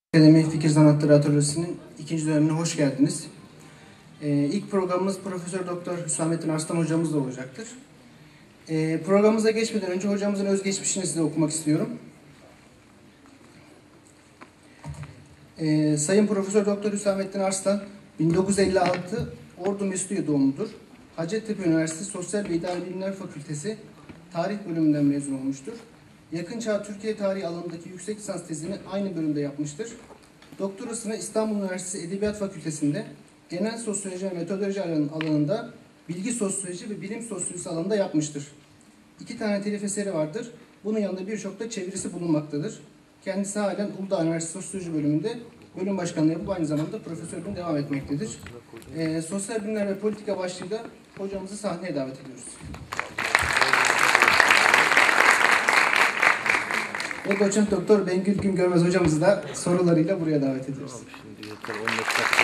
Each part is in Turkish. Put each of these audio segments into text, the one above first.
Akademi Fikir Sanatları Atölyesi'nin ikinci dönemine hoş geldiniz. İlk programımız Profesör Doktor Hüsamettin Arslan hocamızla olacaktır. Programımıza geçmeden önce hocamızın özgeçmişini size okumak istiyorum. Sayın Profesör Doktor Hüsamettin Arslan 1956 Ordu Mesutiye doğumludur. Hacettepe Üniversitesi Sosyal ve İdari Bilimler Fakültesi Tarih bölümünden mezun olmuştur. Yakın Çağ Türkiye Tarihi alanındaki yüksek lisans tezini aynı bölümde yapmıştır. Doktorasını İstanbul Üniversitesi Edebiyat Fakültesi'nde genel sosyoloji ve metodoloji alanında bilgi sosyoloji ve bilim sosyolojisi alanında yapmıştır. 2 tane telif eseri vardır. Bunun yanında birçok da çevirisi bulunmaktadır. Kendisi halen Uludağ Üniversitesi Sosyoloji bölümünde bölüm başkanlığı yapıp aynı zamanda profesörlüğüne devam etmektedir. Sosyal bilimler ve politika başlığıyla hocamızı sahneye davet ediyoruz. Ve doçent doktor Bengül Güngörmez hocamızı da sorularıyla buraya davet ediyoruz. Şimdi yeter 15 dakika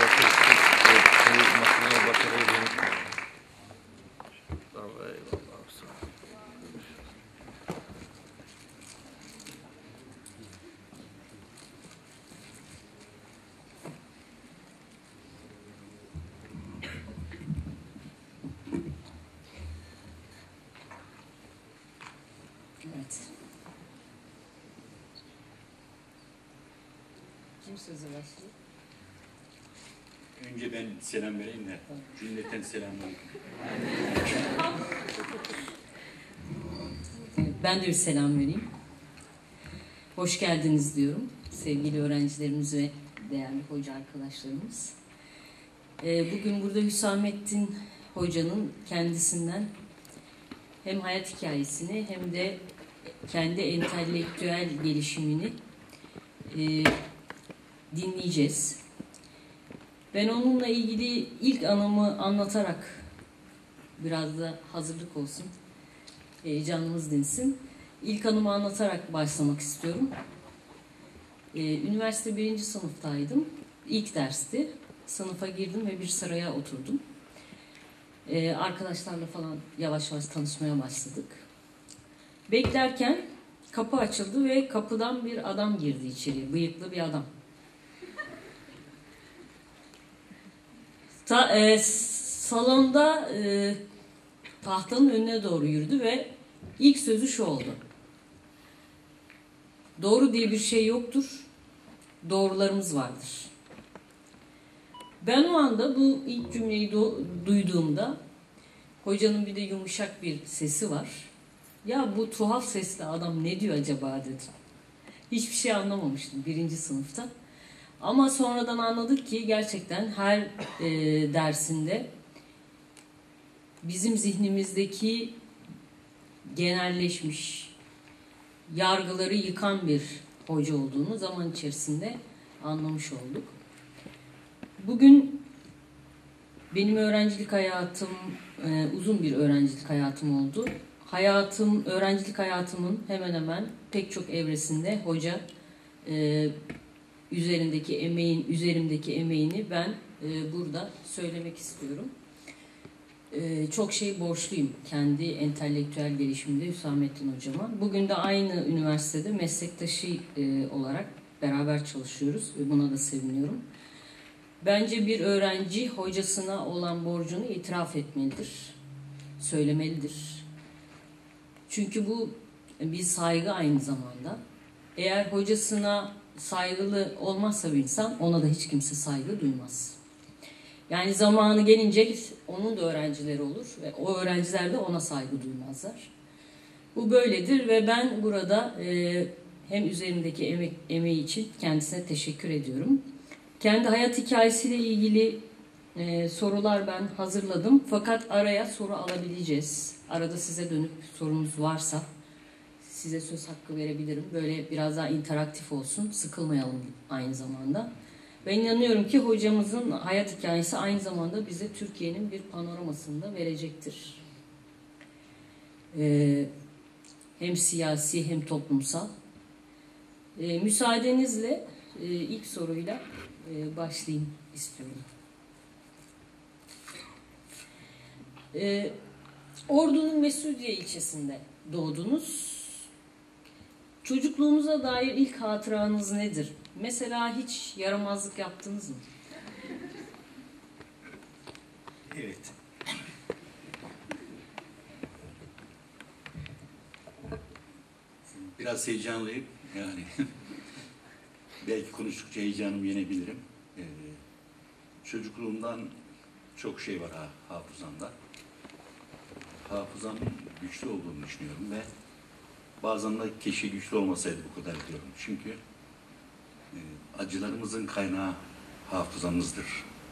Evet. Kim sözü başlıyor? Önce ben selam vereyim de cümleten selamünaleyküm. Ben de bir selam vereyim. Hoş geldiniz diyorum. Sevgili öğrencilerimiz ve değerli hoca arkadaşlarımız. Bugün burada Hüsamettin Hoca'nın kendisinden hem hayat hikayesini hem de kendi entelektüel gelişimini dinleyeceğiz. Ben onunla ilgili ilk anımı anlatarak, biraz da hazırlık olsun, canımız dinsin. İlk anımı anlatarak başlamak istiyorum. Üniversite 1. sınıftaydım. İlk dersti. Sınıfa girdim ve bir sıraya oturdum. Arkadaşlarla falan yavaş yavaş tanışmaya başladık. Beklerken kapı açıldı ve kapıdan bir adam girdi içeri. Bıyıklı bir adam. Salonda tahtanın önüne doğru yürüdü ve ilk sözü şu oldu: doğru diye bir şey yoktur, doğrularımız vardır. Ben o anda bu ilk cümleyi duyduğumda, hocanın bir de yumuşak bir sesi var. Ya bu tuhaf sesli adam ne diyor acaba dedim. Hiçbir şey anlamamıştım 1. sınıfta. Ama sonradan anladık ki gerçekten her dersinde bizim zihnimizdeki genelleşmiş yargıları yıkan bir hoca olduğunu zaman içerisinde anlamış olduk. Bugün benim öğrencilik hayatım uzun bir öğrencilik hayatım oldu. Öğrencilik hayatımın hemen hemen pek çok evresinde hoca üzerimdeki emeğini ben burada söylemek istiyorum. Çok şey borçluyum kendi entelektüel gelişimde Hüsamettin hocama. Bugün de aynı üniversitede meslektaşı olarak beraber çalışıyoruz ve buna da seviniyorum. Bence bir öğrenci hocasına olan borcunu itiraf etmelidir, söylemelidir. Çünkü bu bir saygı aynı zamanda. Eğer hocasına saygılı olmazsa bir insan, ona da hiç kimse saygı duymaz. Yani zamanı gelince onun da öğrencileri olur ve o öğrenciler de ona saygı duymazlar. Bu böyledir ve ben burada hem üzerimdeki emeği için kendisine teşekkür ediyorum. Kendi hayat hikayesiyle ilgili sorular ben hazırladım. Fakat araya soru alabileceğiz. Arada size dönüp sorunuz varsa size söz hakkı verebilirim. Böyle biraz daha interaktif olsun, sıkılmayalım aynı zamanda. Ben inanıyorum ki hocamızın hayat hikayesi aynı zamanda bize Türkiye'nin bir panoramasını da verecektir. Hem siyasi hem toplumsal. Müsaadenizle ilk soruyla başlayayım istiyorum. Ordu'nun Mesudiye ilçesinde doğdunuz. Çocukluğunuza dair ilk hatıranız nedir? Mesela hiç yaramazlık yaptınız mı? Evet. Biraz heyecanlıyım yani. Belki konuştukça heyecanımı yenebilirim. Çocukluğumdan çok şey var hafızamda. Hafızam güçlü olduğunu düşünüyorum ve bazen de keşke güçlü olmasaydı bu kadar diyorum. Çünkü acılarımızın kaynağı hafızamızdır.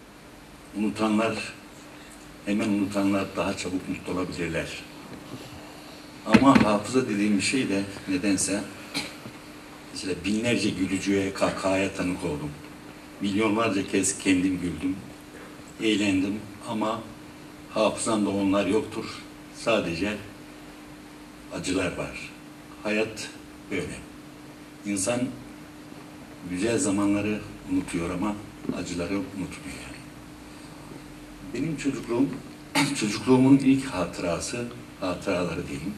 Hemen unutanlar daha çabuk mutlu olabilirler. Ama hafıza dediğim bir şey de nedense mesela binlerce gülücüğe, kahkahaya tanık oldum. Milyonlarca kez kendim güldüm, eğlendim ama hafızamda onlar yoktur. Sadece acılar var. Hayat böyle. İnsan güzel zamanları unutuyor ama acıları unutmuyor yani. Benim çocukluğumun ilk hatıraları diyeyim.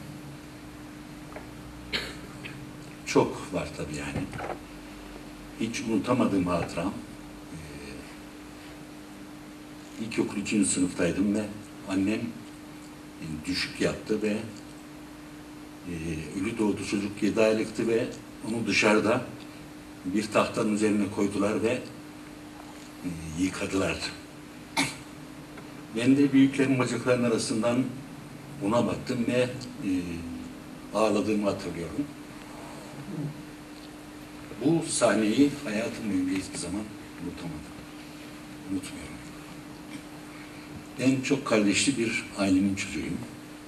Çok var tabii yani. Hiç unutamadığım hatıram. İlkokul 3. sınıftaydım ve annem düşük yaptı ve ölü doğdu, çocuk 7 aylıktı ve onu dışarıda bir tahtanın üzerine koydular ve yıkadılar. Ben de büyüklerin bacaklarının arasından ona baktım ve ağladığımı hatırlıyorum. Bu sahneyi hayatım boyunca hiçbir zaman unutmuyorum. Ben çok kardeşli bir ailenin çocuğuyum.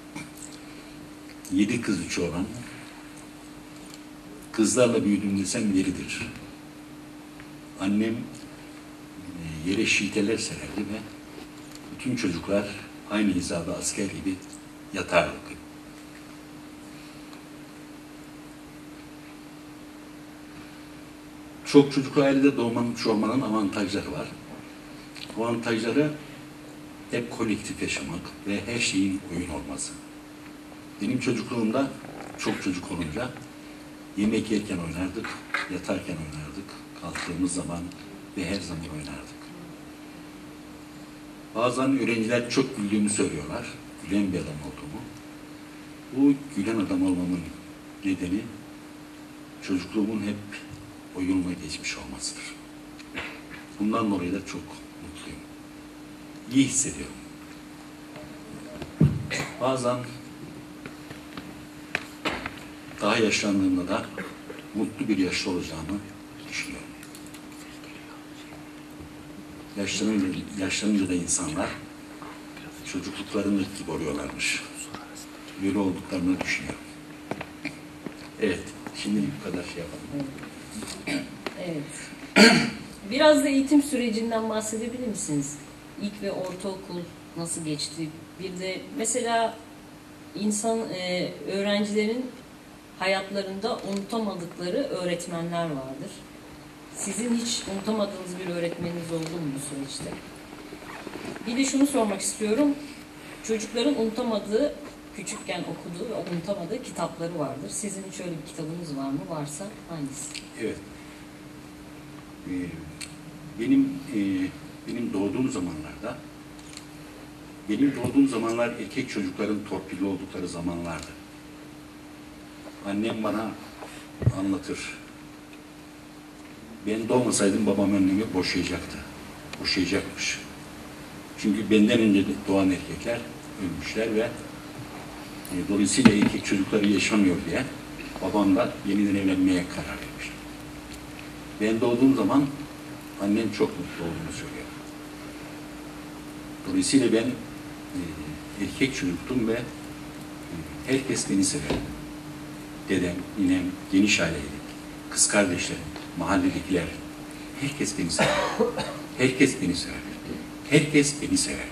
7 kız 3 oğlan. Kızlarla büyüdüm desem yeridir. Annem yere şilteler sererdi ve bütün çocuklar aynı hizada asker gibi yatardık. Çok çocuklu ailede doğmuş olmanın avantajları var. Bu avantajları hep kolektif yaşamak ve her şeyin oyun olması. Benim çocukluğumda çok çocuk olunca yemek yerken oynardık, yatarken oynardık, kalktığımız zaman ve her zaman oynardık. Bazen öğrenciler çok güldüğümü söylüyorlar, gülen bir adam olduğumu. Bu gülen adam olmamın nedeni çocukluğumun hep oyunla geçmiş olmasıdır. Bundan dolayı da çok mutluyum. İyi hissediyorum. Bazen daha yaşlandığımda da mutlu bir yaşlı olacağımı düşünüyorum. Yaşlanınca da insanlar çocukluklarındaki gibi oluyorlarmış. Böyle olduklarını düşünüyorum. Evet, şimdilik bu kadar şey yapalım. Evet. Biraz da eğitim sürecinden bahsedebilir misiniz? İlk ve ortaokul nasıl geçti? Bir de mesela öğrencilerin hayatlarında unutamadıkları öğretmenler vardır. Sizin hiç unutamadığınız bir öğretmeniniz oldu mu bu süreçte? Bir de şunu sormak istiyorum. Çocukların unutamadığı, küçükken okuduğu ve unutamadığı kitapları vardır. Sizin hiç öyle bir kitabınız var mı? Varsa hangisi? Evet. Benim doğduğum zamanlar erkek çocukların torpilli oldukları zamanlardı. Annem bana anlatır. Ben doğmasaydım babam annemi boşayacakmış. Çünkü benden önce doğan erkekler ölmüşler ve dolayısıyla erkek çocukları yaşamıyor diye babam da yeniden evlenmeye karar vermiş. Ben doğduğum zaman annem çok mutlu olduğunu söylüyor. Dolayısıyla ben erkek çocuktum ve herkes beni severdi. Dedem, ninem, geniş aileydik. Kız kardeşlerim, mahalledekiler. Herkes beni severdi. Herkes beni severdi. Herkes beni severdi.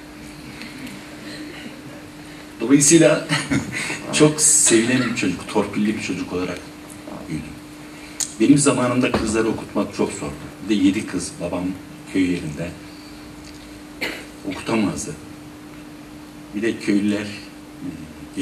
Dolayısıyla çok sevilen bir çocuk, torpilli bir çocuk olarak büyüdüm. Benim zamanımda kızları okutmak çok zordu. Bir de 7 kız, babam köy yerinde okutamazdı. Bir de köylüler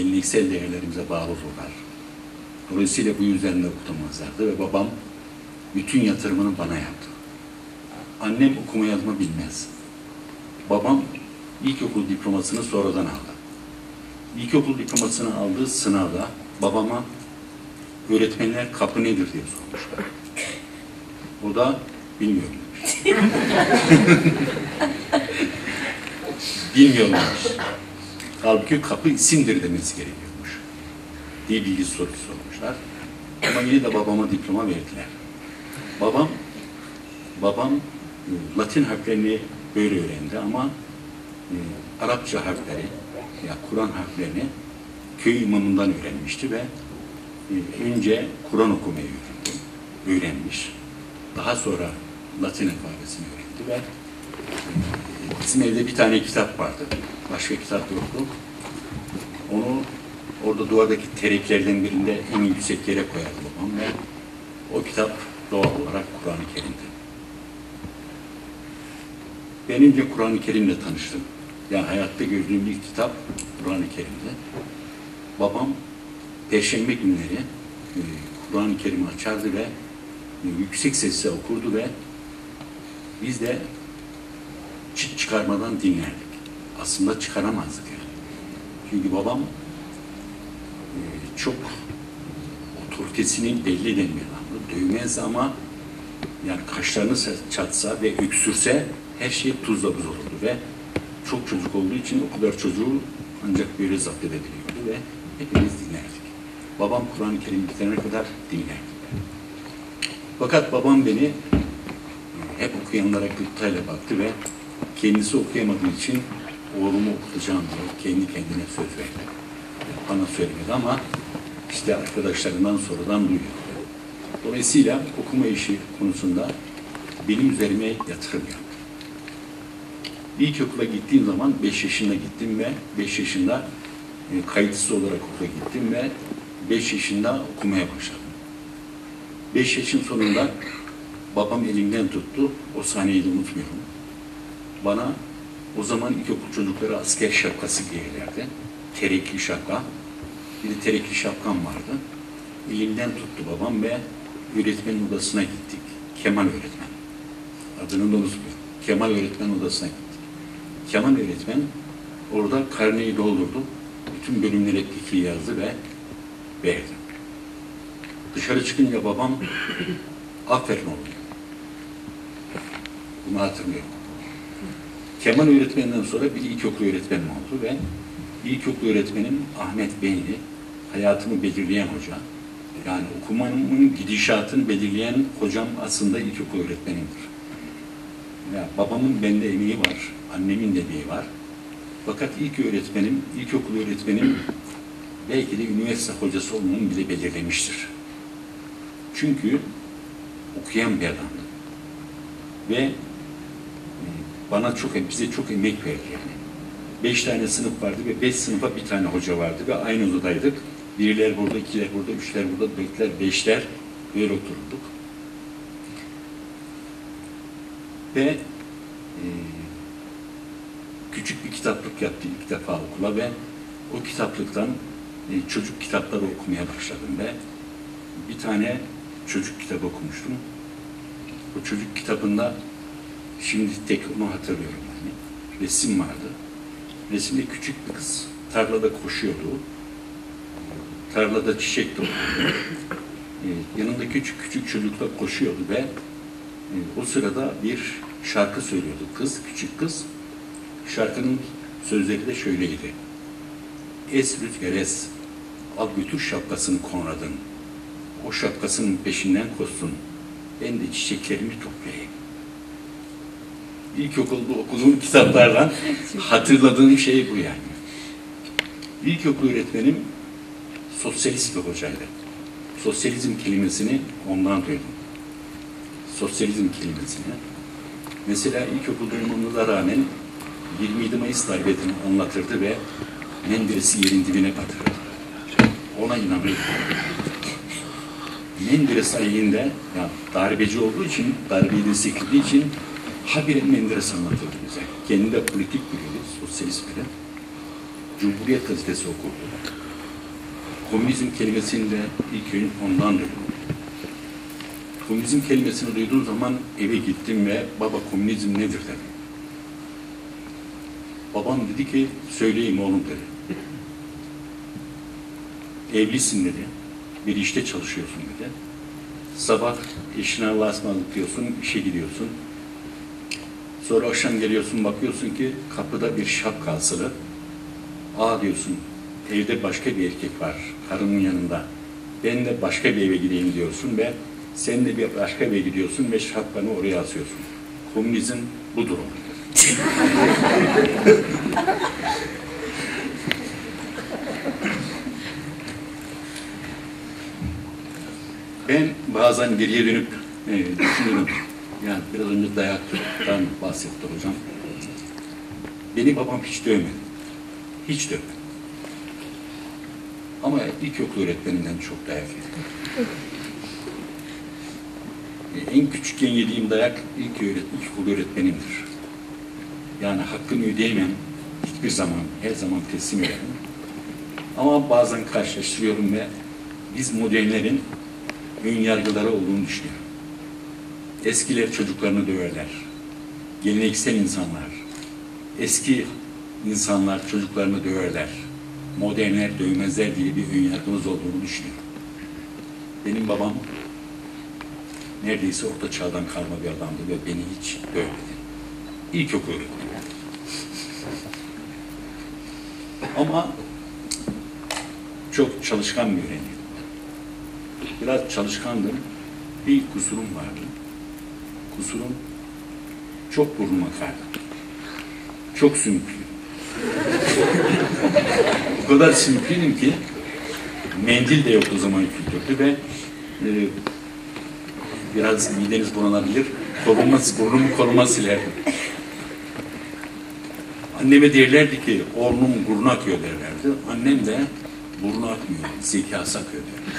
geleneksel değerlerimize bağlı olurlar. Dolayısıyla bu yüzden de okutamazlardı ve babam bütün yatırımını bana yaptı. Annem okuma yazma bilmez. Babam ilkokul diplomasını sonradan aldı. İlkokul diplomasını aldığı sınavda babama öğretmenler kapı nedir diye sormuşlar. O da bilmiyorum demiş. Bilmiyorum demiş. Halbuki kapı isimdir demesi gerekiyormuş diye bilgi sorusu sormuşlar. Ama yine de babama diploma verdiler. Babam Latin harflerini böyle öğrendi ama Arapça harfleri, ya Kur'an harflerini köy imamından öğrenmişti ve önce Kur'an okumayı öğrenmiş. Daha sonra Latin alfabesini öğrendi ve bizim evde bir tane kitap vardı. Başka kitap yoktu. Onu orada duvardaki tereklerden birinde en yüksek yere koyardı babam ve o kitap doğal olarak Kur'an-ı Kerim'di. Ben önce Kur'an-ı Kerim'le tanıştım. Yani hayatta gördüğüm ilk kitap Kur'an-ı Kerim'di. Babam Perşembe günleri Kur'an-ı Kerim'i açardı ve yüksek sesle okurdu ve biz de çıt çıkarmadan dinlerdik. Aslında çıkaramazdık yani. Çünkü babam çok otoritesini belli eden bir adamdı. Dövmez ama yani kaşlarını çatsa ve öksürse her şey tuzla buz olurdu ve çok çocuk olduğu için o kadar çocuğu ancak böyle zapt edebiliyordu ve hepimiz dinlerdik. Babam Kur'an-ı Kerim bitirene kadar dinlerdi. Fakat babam beni hep okuyanlara gıptayla baktı ve kendisi okuyamadığı için oğlumu okutacağım diye kendi kendine söz verdi. Bana söylemedi ama işte arkadaşlarından sonradan duyuyor. Dolayısıyla okuma işi konusunda benim üzerime yatırım yaptı. İlkokula gittiğim zaman 5 yaşında gittim ve 5 yaşında kayıtsız olarak okula gittim ve 5 yaşında okumaya başladım. 5 yaşın sonunda babam elimden tuttu. O sahneyi de unutmuyorum. Bana o zaman ilkokul çocukları asker şapkası giyerlerdi. Terekli şapka. Bir de terekli şapkam vardı. Elimden tuttu babam ve öğretmenin odasına gittik. Kemal öğretmen. Adını da unutmuyorum. Kemal öğretmen odasına gittik. Kemal öğretmen orada karneyi doldurdu. Bütün bölümlere fikri yazdı ve verdi. Dışarı çıkınca babam aferin oğlum. Bunu hatırlıyorum. Kemal öğretmeninden sonra bir ilkokul öğretmenim oldu ve ilkokul öğretmenim Ahmet Beyli, hayatımı belirleyen hoca. Yani okumamın gidişatını belirleyen hocam aslında ilkokul öğretmenimdir. Ya, babamın bende emeği var, annemin de emeği var. Fakat ilkokul öğretmenim belki de üniversite hocası olmamı bile belirlemiştir. Çünkü okuyan bir adamdı. Ve bize çok emek verdi yani. 5 tane sınıf vardı ve 5 sınıfa bir tane hoca vardı ve aynı odadaydık. Biriler burada, ikiler burada, üçler burada, dörtler, beşler böyle oturduk. Ve küçük bir kitaplık yaptı ilk defa okula ve o kitaplıktan çocuk kitapları okumaya başladım ve bir tane çocuk kitabı okumuştum. O çocuk kitabında şimdi tek onu hatırlıyorum yani. Resim vardı. Resimde küçük bir kız tarlada koşuyordu. Tarlada çiçek topluyordu. Yanında küçük çocuklar koşuyordu ve o sırada bir şarkı söylüyordu küçük kız. Şarkının sözleri de şöyleydi. Es rüzgar es, al götür şapkasını Konrad'ın. O şapkasının peşinden koşsun. Ben de çiçeklerimi toplayayım. İlkokulda okuduğum kitaplardan hatırladığım şey bu yani. İlkokul öğretmenim sosyalist bir hocaydı. Sosyalizm kelimesini ondan duydum. Sosyalizm kelimesini. Mesela ilkokulda olmamıza rağmen 27 Mayıs darbesini anlatırdı ve Menderes'i yerin dibine batırırdı. Ona inanıyordum. Menderes aleyhinde, yani darbeci olduğu için, darbeyi desteklediği için habire Menderes anlatırdı bize. Kendi de politik biriydi, sosyalist biri. Cumhuriyet gazetesi okurdu. Komünizm kelimesini de ilk gün ondan duydum. Komünizm kelimesini duyduğum zaman eve gittim ve baba komünizm nedir dedim. Babam dedi ki söyleyeyim oğlum dedi. Evlisin dedi. Bir işte çalışıyorsun dedi. Sabah eşine Allah'a ısmarladık diyorsun, işe gidiyorsun. Sonra akşam geliyorsun, bakıyorsun ki kapıda bir şapka asılı. Aa diyorsun, evde başka bir erkek var, karının yanında. Ben de başka bir eve gideyim diyorsun ve sen de bir başka eve gidiyorsun ve şapkanı oraya asıyorsun. Komünizm budur olur. Ben bazen geriye dönüp düşünüyorum. Yani biraz önce dayaktan bahsetti hocam. Beni babam hiç dövmedi. Hiç dövmedi. Ama ilkokul öğretmeninden çok dayak yedim. En küçükken yediğim dayak ilkokul öğretmenimdir. Yani hakkını ödeyemem hiçbir zaman, her zaman teslim ederim. Ama bazen karşılaştırıyorum ve biz modernlerin ön yargıları olduğunu düşünüyorum. Eskiler çocuklarını döverler. Geleneksel insanlar, eski insanlar çocuklarını döverler. Modernler dövmezler diye bir ön yargımız olduğunu düşünüyorum. Benim babam neredeyse orta çağdan kalma bir adamdı ve beni hiç dövmedi. İlkokul öğretmeni. Ama çok çalışkan bir öğrenciydim. Biraz çalışkandım. Bir kusurum vardı. Kusurum çok burnum akardı. Çok sümüklüydüm. O kadar sümüklüydüm ki mendil de yok o zaman kültürde ve biraz mideniz bulanabilir. Burnumu koluma silerdim. Anneme derlerdi ki oğlum burnu akıyor derlerdi. Annem de burnu akmıyor, zekası akıyor derlerdi.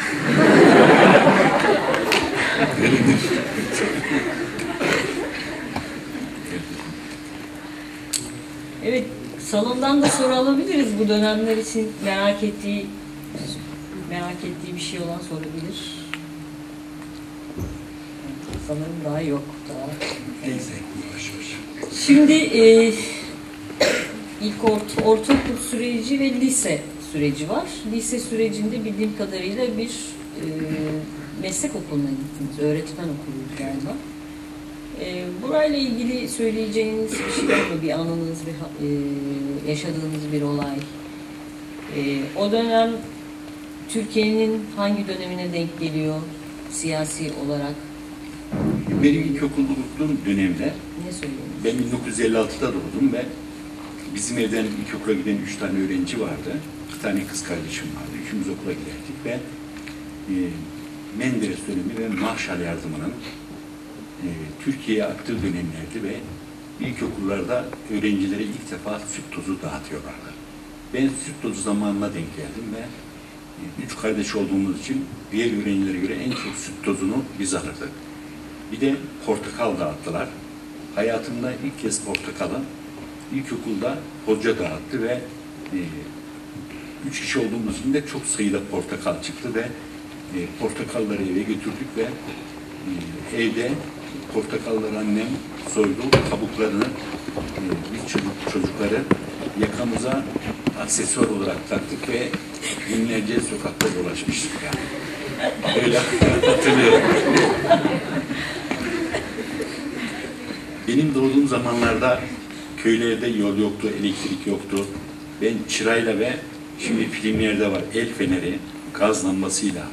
Evet, salondan da soru alabiliriz bu dönemler için merak ettiği bir şey olan sorabilir. Sanırım daha yok. Neyse, yavaş yavaş. Şimdi ilk ortaokul süreci ve lise süreci var. Lise sürecinde bildiğim kadarıyla bir meslek okuluna gittiniz. Öğretmen okuluydu galiba. Burayla ilgili söyleyeceğiniz bir şey var mı? Bir anınız, yaşadığınız bir olay. O dönem Türkiye'nin hangi dönemine denk geliyor siyasi olarak? Benim ilkokulda okuduğum dönemde Ne söylüyorsunuz? ben 1956'da doğdum ve bizim evden ilkokula giden 3 tane öğrenci vardı. 2 tane kız kardeşim vardı. Üçümüz okula giderdik ve Menderes dönemi ve Marshall yardımının Türkiye'ye aktığı dönemlerdi ve ilkokullarda öğrencilere ilk defa süt tozu dağıtıyorlardı. Ben süt tozu zamanına denk geldim ve 3 kardeş olduğumuz için diğer öğrencilere göre en çok süt tozunu biz alırdık. Bir de portakal dağıttılar. Hayatımda ilk kez portakalı ilkokulda hoca dağıttı ve 3 kişi olduğumuz için de çok sayıda portakal çıktı ve portakalları eve götürdük ve evde portakalları annem soydu, kabuklarını biz çocukları yakamıza aksesuar olarak taktık ve günlerce sokakta dolaşmıştık yani. Öyle hatırlıyorum. Benim doğduğum zamanlarda köylerde yol yoktu, elektrik yoktu. Ben çırayla ve şimdi filmlerde var el feneri, gaz lambasıyla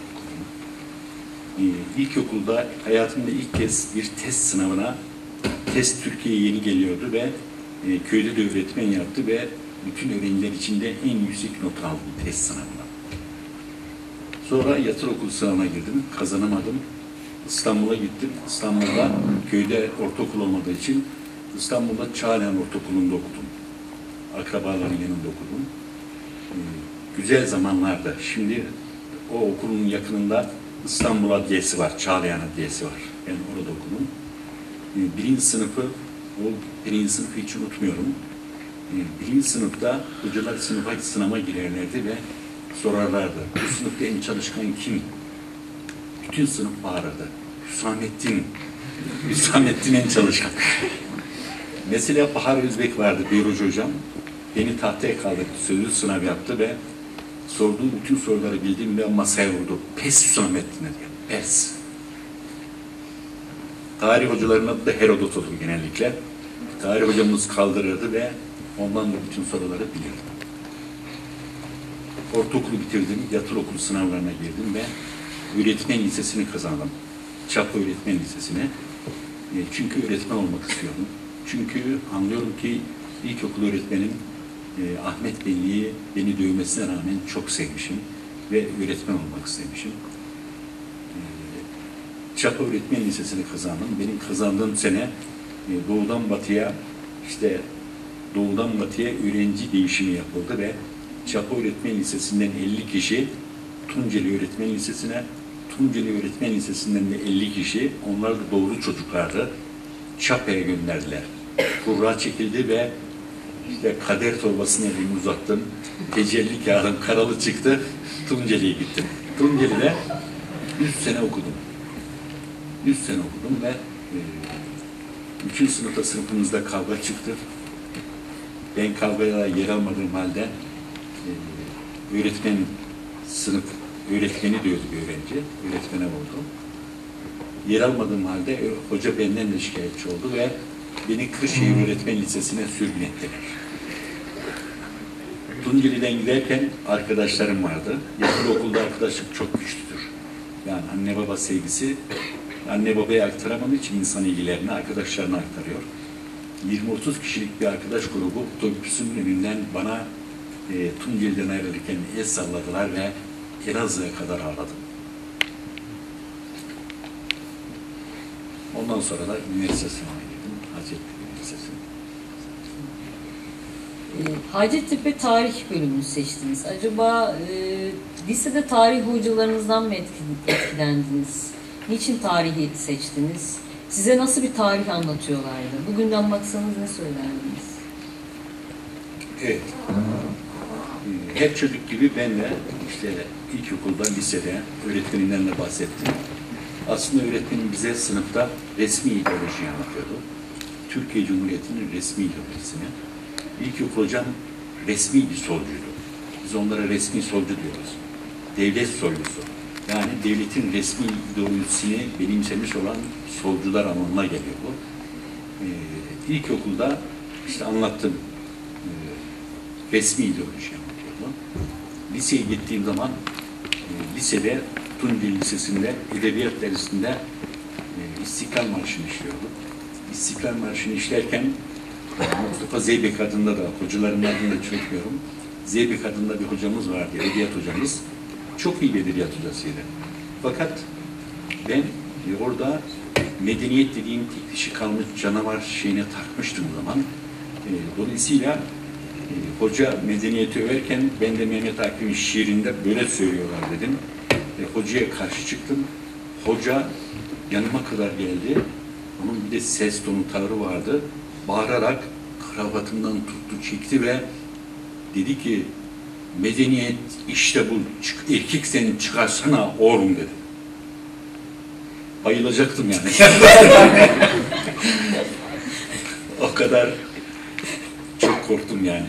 ilkokulda hayatımda ilk kez bir test sınavına, test Türkiye'ye yeni geliyordu ve köyde de öğretmen yaptı ve bütün öğrenciler içinde en yüksek not aldım test sınavına. Sonra yatılı okul sınavına girdim, kazanamadım. İstanbul'a gittim. İstanbul'da köyde ortaokul olmadığı için İstanbul'da Çağlayan Ortaokulu'nda okudum. Akrabaların yanında okudum. Güzel zamanlarda. Şimdi o okulun yakınında İstanbul Adliyesi var, Çağlayan Adliyesi var. Ben orada okudum. Birinci sınıfı hiç unutmuyorum. Birinci sınıfta hocalar sınava girerlerdi ve sorarlardı. Bu sınıfta en çalışkan kim? Bütün sınıf bağırırdı. Hüsamettin en çalışkan. Mesela Bahar Özbek vardı, biyoloji hocam. Beni tahtaya kaldırdı, sözlü sınav yaptı ve sorduğu bütün soruları bildim ve masaya vurdu. Pes Hüsamettin'e diyor, pes. Tarih hocalarının adı da Herodot olur genellikle. Tarih hocamız kaldırırdı ve ondan da bütün soruları bilirdi. Ortaokulu bitirdim, yatılı okul sınavlarına girdim ve öğretmen lisesini kazandım. Çapa Öğretmen Lisesi'ne. Çünkü öğretmen olmak istiyordum. Çünkü anlıyorum ki ilkokul öğretmenim Ahmet Bey'i beni dövmesine rağmen çok sevmişim ve öğretmen olmak istemişim. Çapa Öğretmen Lisesi'ni kazandım. Benim kazandığım sene doğudan batıya öğrenci değişimi yapıldı ve Çapa Öğretmen Lisesi'nden 50 kişi Tunceli Öğretmen Lisesi'ne, Tunceli Öğretmen Lisesi'nden de 50 kişi, onlar da doğru çocuklardı, Çapa'ya gönderdiler. Kura çekildi ve kader torbasını elimi uzattım, tecelli kağıdım karalı çıktı, Tunceli'ye gittim. Tunceli'de 100 sene okudum. 100 sene okudum ve 3. sınıfta sınıfımızda kavga çıktı. Ben kavgaya yer almadığım halde öğretmeni dövdü bir öğrenci, öğretmene vurdu. Yer almadığım halde hoca benden de şikayetçi oldu ve beni Kırşehir Öğretmen Lisesi'ne sürgün ettiler. Tunceli'den giderken arkadaşlarım vardı. Yatılı okulda arkadaşlık çok güçlüdür. Yani anne baba sevgisi, anne babaya aktaramadığı için insan ilgilerini arkadaşlarına aktarıyor. 20-30 kişilik bir arkadaş grubu otobüsün önünden bana Tunceli'den ayrılırken el salladılar ve Elazığ'a kadar ağladım. Ondan sonra da üniversite sınavına girdim. Hacettepe Üniversitesi'ne. Hacettepe Tarih bölümünü seçtiniz. Acaba lisede tarih hocalarınızdan mı etkilendiniz? Niçin tarihi seçtiniz? Size nasıl bir tarih anlatıyorlardı? Bugünden baksanız ne söylerdiniz? Evet. Her çocuk gibi ben de ilkokulda, lisede öğretmenimden de bahsettim. Aslında öğretmenim bize sınıfta resmi ideolojiyi anlatıyordu. Türkiye Cumhuriyeti'nin resmi ideolojisini. İlkokul hocam resmi bir solcuydu. Biz onlara resmi solcu diyoruz. Devlet solcusu. Yani devletin resmi ideolojisini benimsemiş olan solcular anlamına geliyor bu. İlkokulda anlattım. Resmi ideoloji anlatıyordu. Liseye gittiğim zaman lisede Tunceli Lisesi'nde edebiyat dersinde İstiklal Marşı'nı işliyorduk. İstiklal Marşı'nı işlerken Mustafa Zeybek adında da, hocaların adını da çökmüyorum. Zeybek adında bir hocamız vardı, edebiyat hocamız. Çok iyi bir edebiyat hocasıydı. Fakat ben orada medeniyet dediğim tek dişi kalmış canavar şeyine takmıştım o zaman. Dolayısıyla hoca medeniyeti överken ben de Mehmet Akif'in şiirinde böyle söylüyorlar dedim. Hocaya karşı çıktım. Hoca yanıma kadar geldi. Onun bir de ses tonu, tavrı vardı. Bağırarak kravatımdan tuttu, çekti ve dedi ki medeniyet işte bu, erkek senin çıkarsana oğlum dedi. Bayılacaktım yani. O kadar çok korktum yani.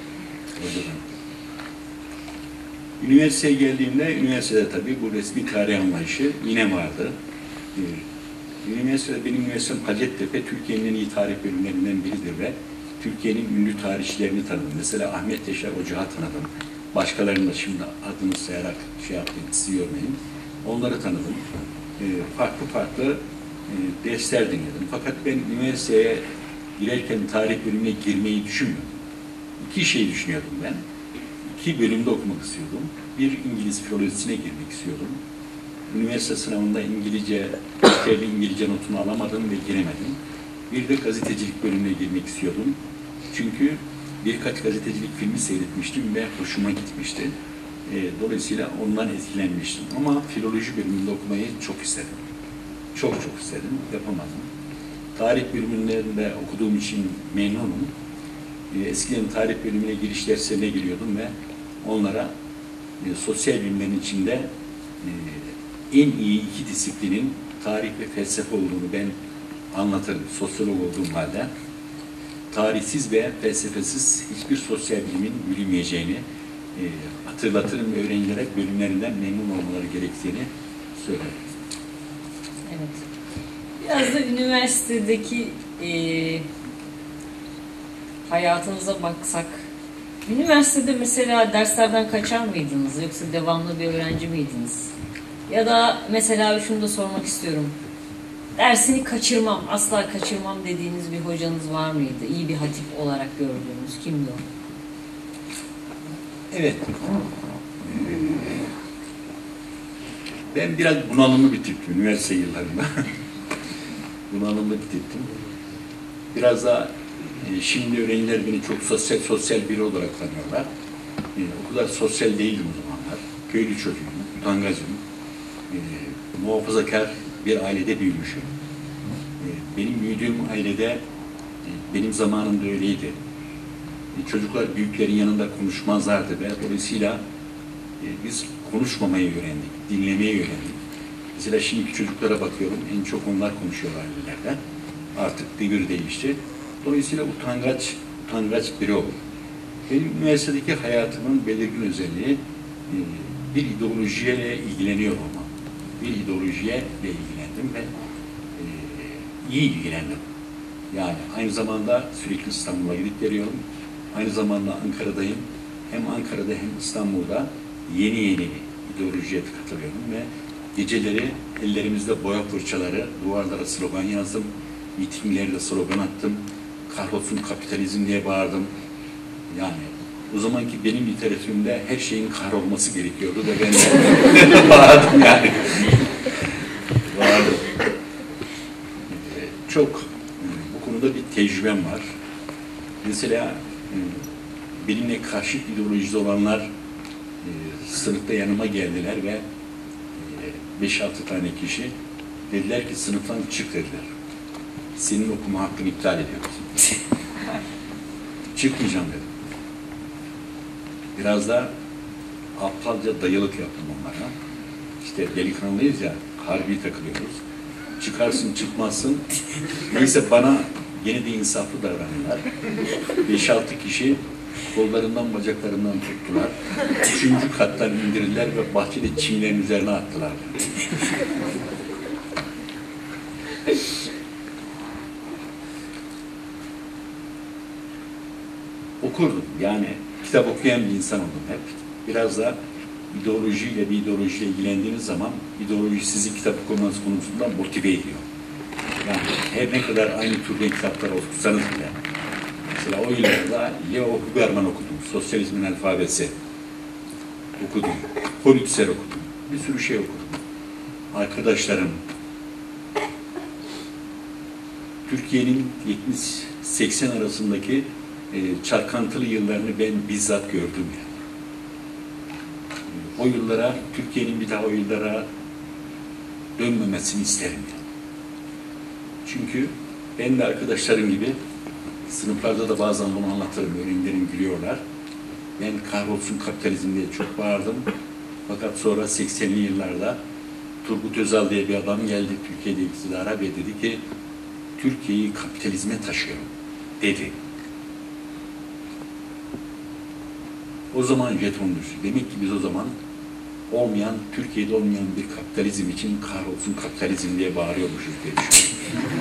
Üniversiteye geldiğimde, üniversitede tabii bu resmi tarih anlayışı yine vardı. Benim üniversitem Hacettepe, Türkiye'nin en iyi tarih bölümlerinden biridir ve Türkiye'nin ünlü tarihçilerini tanıdım. Mesela Ahmet Yaşar Ocak'ı tanıdım. Başkalarını da şimdi adını sayarak sizi yormayayım. Onları tanıdım. Farklı dersler dinledim. Fakat ben üniversiteye girerken tarih bölümüne girmeyi düşünmüyordum. İki şey düşünüyordum ben. 2 bölümde okumak istiyordum. Bir, İngiliz filolojisine girmek istiyordum. Üniversite sınavında yeterli İngilizce notunu alamadım ve giremedim. Bir de gazetecilik bölümüne girmek istiyordum. Çünkü birkaç gazetecilik filmi seyretmiştim ve hoşuma gitmişti. Dolayısıyla ondan etkilenmiştim. Ama filoloji bölümünde okumayı çok istedim. Çok istedim, yapamadım. Tarih bölümünde okuduğum için memnunum. Eskiden tarih bölümüne giriş derslerine giriyordum ve onlara sosyal bilimlerin içinde en iyi 2 disiplinin tarih ve felsefe olduğunu ben anlatırım sosyolog olduğum halde. Tarihsiz ve felsefesiz hiçbir sosyal bilimin yürümeyeceğini hatırlatırım ve öğrencilere bölümlerinden memnun olmaları gerektiğini söylerim. Evet. Biraz da üniversitedeki hayatınıza baksak. Üniversitede mesela derslerden kaçar mıydınız? Yoksa devamlı bir öğrenci miydiniz? Ya da mesela şunu da sormak istiyorum. Dersini kaçırmam, asla kaçırmam dediğiniz bir hocanız var mıydı? İyi bir hatip olarak gördüğünüz. Kimdi o? Evet. Ben biraz bunalımlı bir tiptim üniversite yıllarında. Bunalımlı bir tiptim. Biraz da şimdi öğrenciler beni çok sosyal biri olarak tanıyorlar. O kadar sosyal değildim o zamanlar. Köylü çocuğum, utangacım. Muhafazakar bir ailede büyümüşüm. Benim büyüdüğüm ailede benim zamanımda öyleydi. Çocuklar büyüklerin yanında konuşmazlardı ve dolayısıyla biz konuşmamayı öğrendik, dinlemeyi öğrendik. Mesela şimdiki çocuklara bakıyorum, en çok onlar konuşuyorlar ailelerden. Artık devir değişti. Dolayısıyla utangaç biri olur. Benim üniversitedeki hayatımın belirgin özelliği bir ideolojiyle ilgileniyor olmam. Bir ideolojiyle ilgilendim ve iyi ilgilendim. Yani aynı zamanda sürekli İstanbul'a gidip geliyorum. Aynı zamanda Ankara'dayım. Hem Ankara'da hem İstanbul'da yeni ideolojiye katılıyorum ve geceleri ellerimizde boya fırçaları, duvarlara slogan yazdım. Mitinglerde slogan attım. Kahrolsun kapitalizm diye bağırdım. Yani o zamanki benim literatürümde her şeyin kahrolması gerekiyordu da ben de bağırdım yani. Bağırdım. Çok bu konuda bir tecrübem var. Mesela benimle karşı ideolojide olanlar sınıfta yanıma geldiler ve 5-6 tane kişi dediler ki sınıftan çık dediler. Senin okuma hakkını iptal ediyoruz. Çıkmayacağım dedim. Biraz da aptalca dayılık yaptım onlara. İşte delikanlıyız ya, harbi takılıyoruz. Çıkarsın çıkmazsın. Neyse bana gene de insaflı davranıyorlar. 5-6 kişi kollarından bacaklarından tuttular. 3. kattan indirdiler ve bahçede çimlerin üzerine attılar. Okurdum. Yani kitap okuyan bir insan oldum hep. Biraz da ideolojiyle ilgilendiğiniz zaman ideoloji sizi kitap okumanız konusunda motive ediyor. Yani her ne kadar aynı türde kitaplar okusanız bile. Mesela o yıllarda Leo Huberman okudum. Sosyalizmin Alfabesi okudum. Holitzer okudum. Bir sürü şey okudum. Arkadaşlarım Türkiye'nin 70-80 arasındaki çalkantılı yıllarını ben bizzat gördüm yani. O yıllara, Türkiye'nin bir daha o yıllara dönmemesini isterim yani. Çünkü ben de arkadaşlarım gibi sınıflarda da bazen bunu anlatırım, öğrencilerim gülüyorlar. Ben kahrolsun kapitalizm diye çok bağırdım. Fakat sonra 80'li yıllarda Turgut Özal diye bir adam geldi Türkiye'de iktidara ve dedi ki Türkiye'yi kapitalizme taşıyorum dedi. O zaman jeton düştü. Demek ki biz o zaman Türkiye'de olmayan bir kapitalizm için kahrolsun kapitalizm diye bağırıyormuşuz diye düşünüyorum.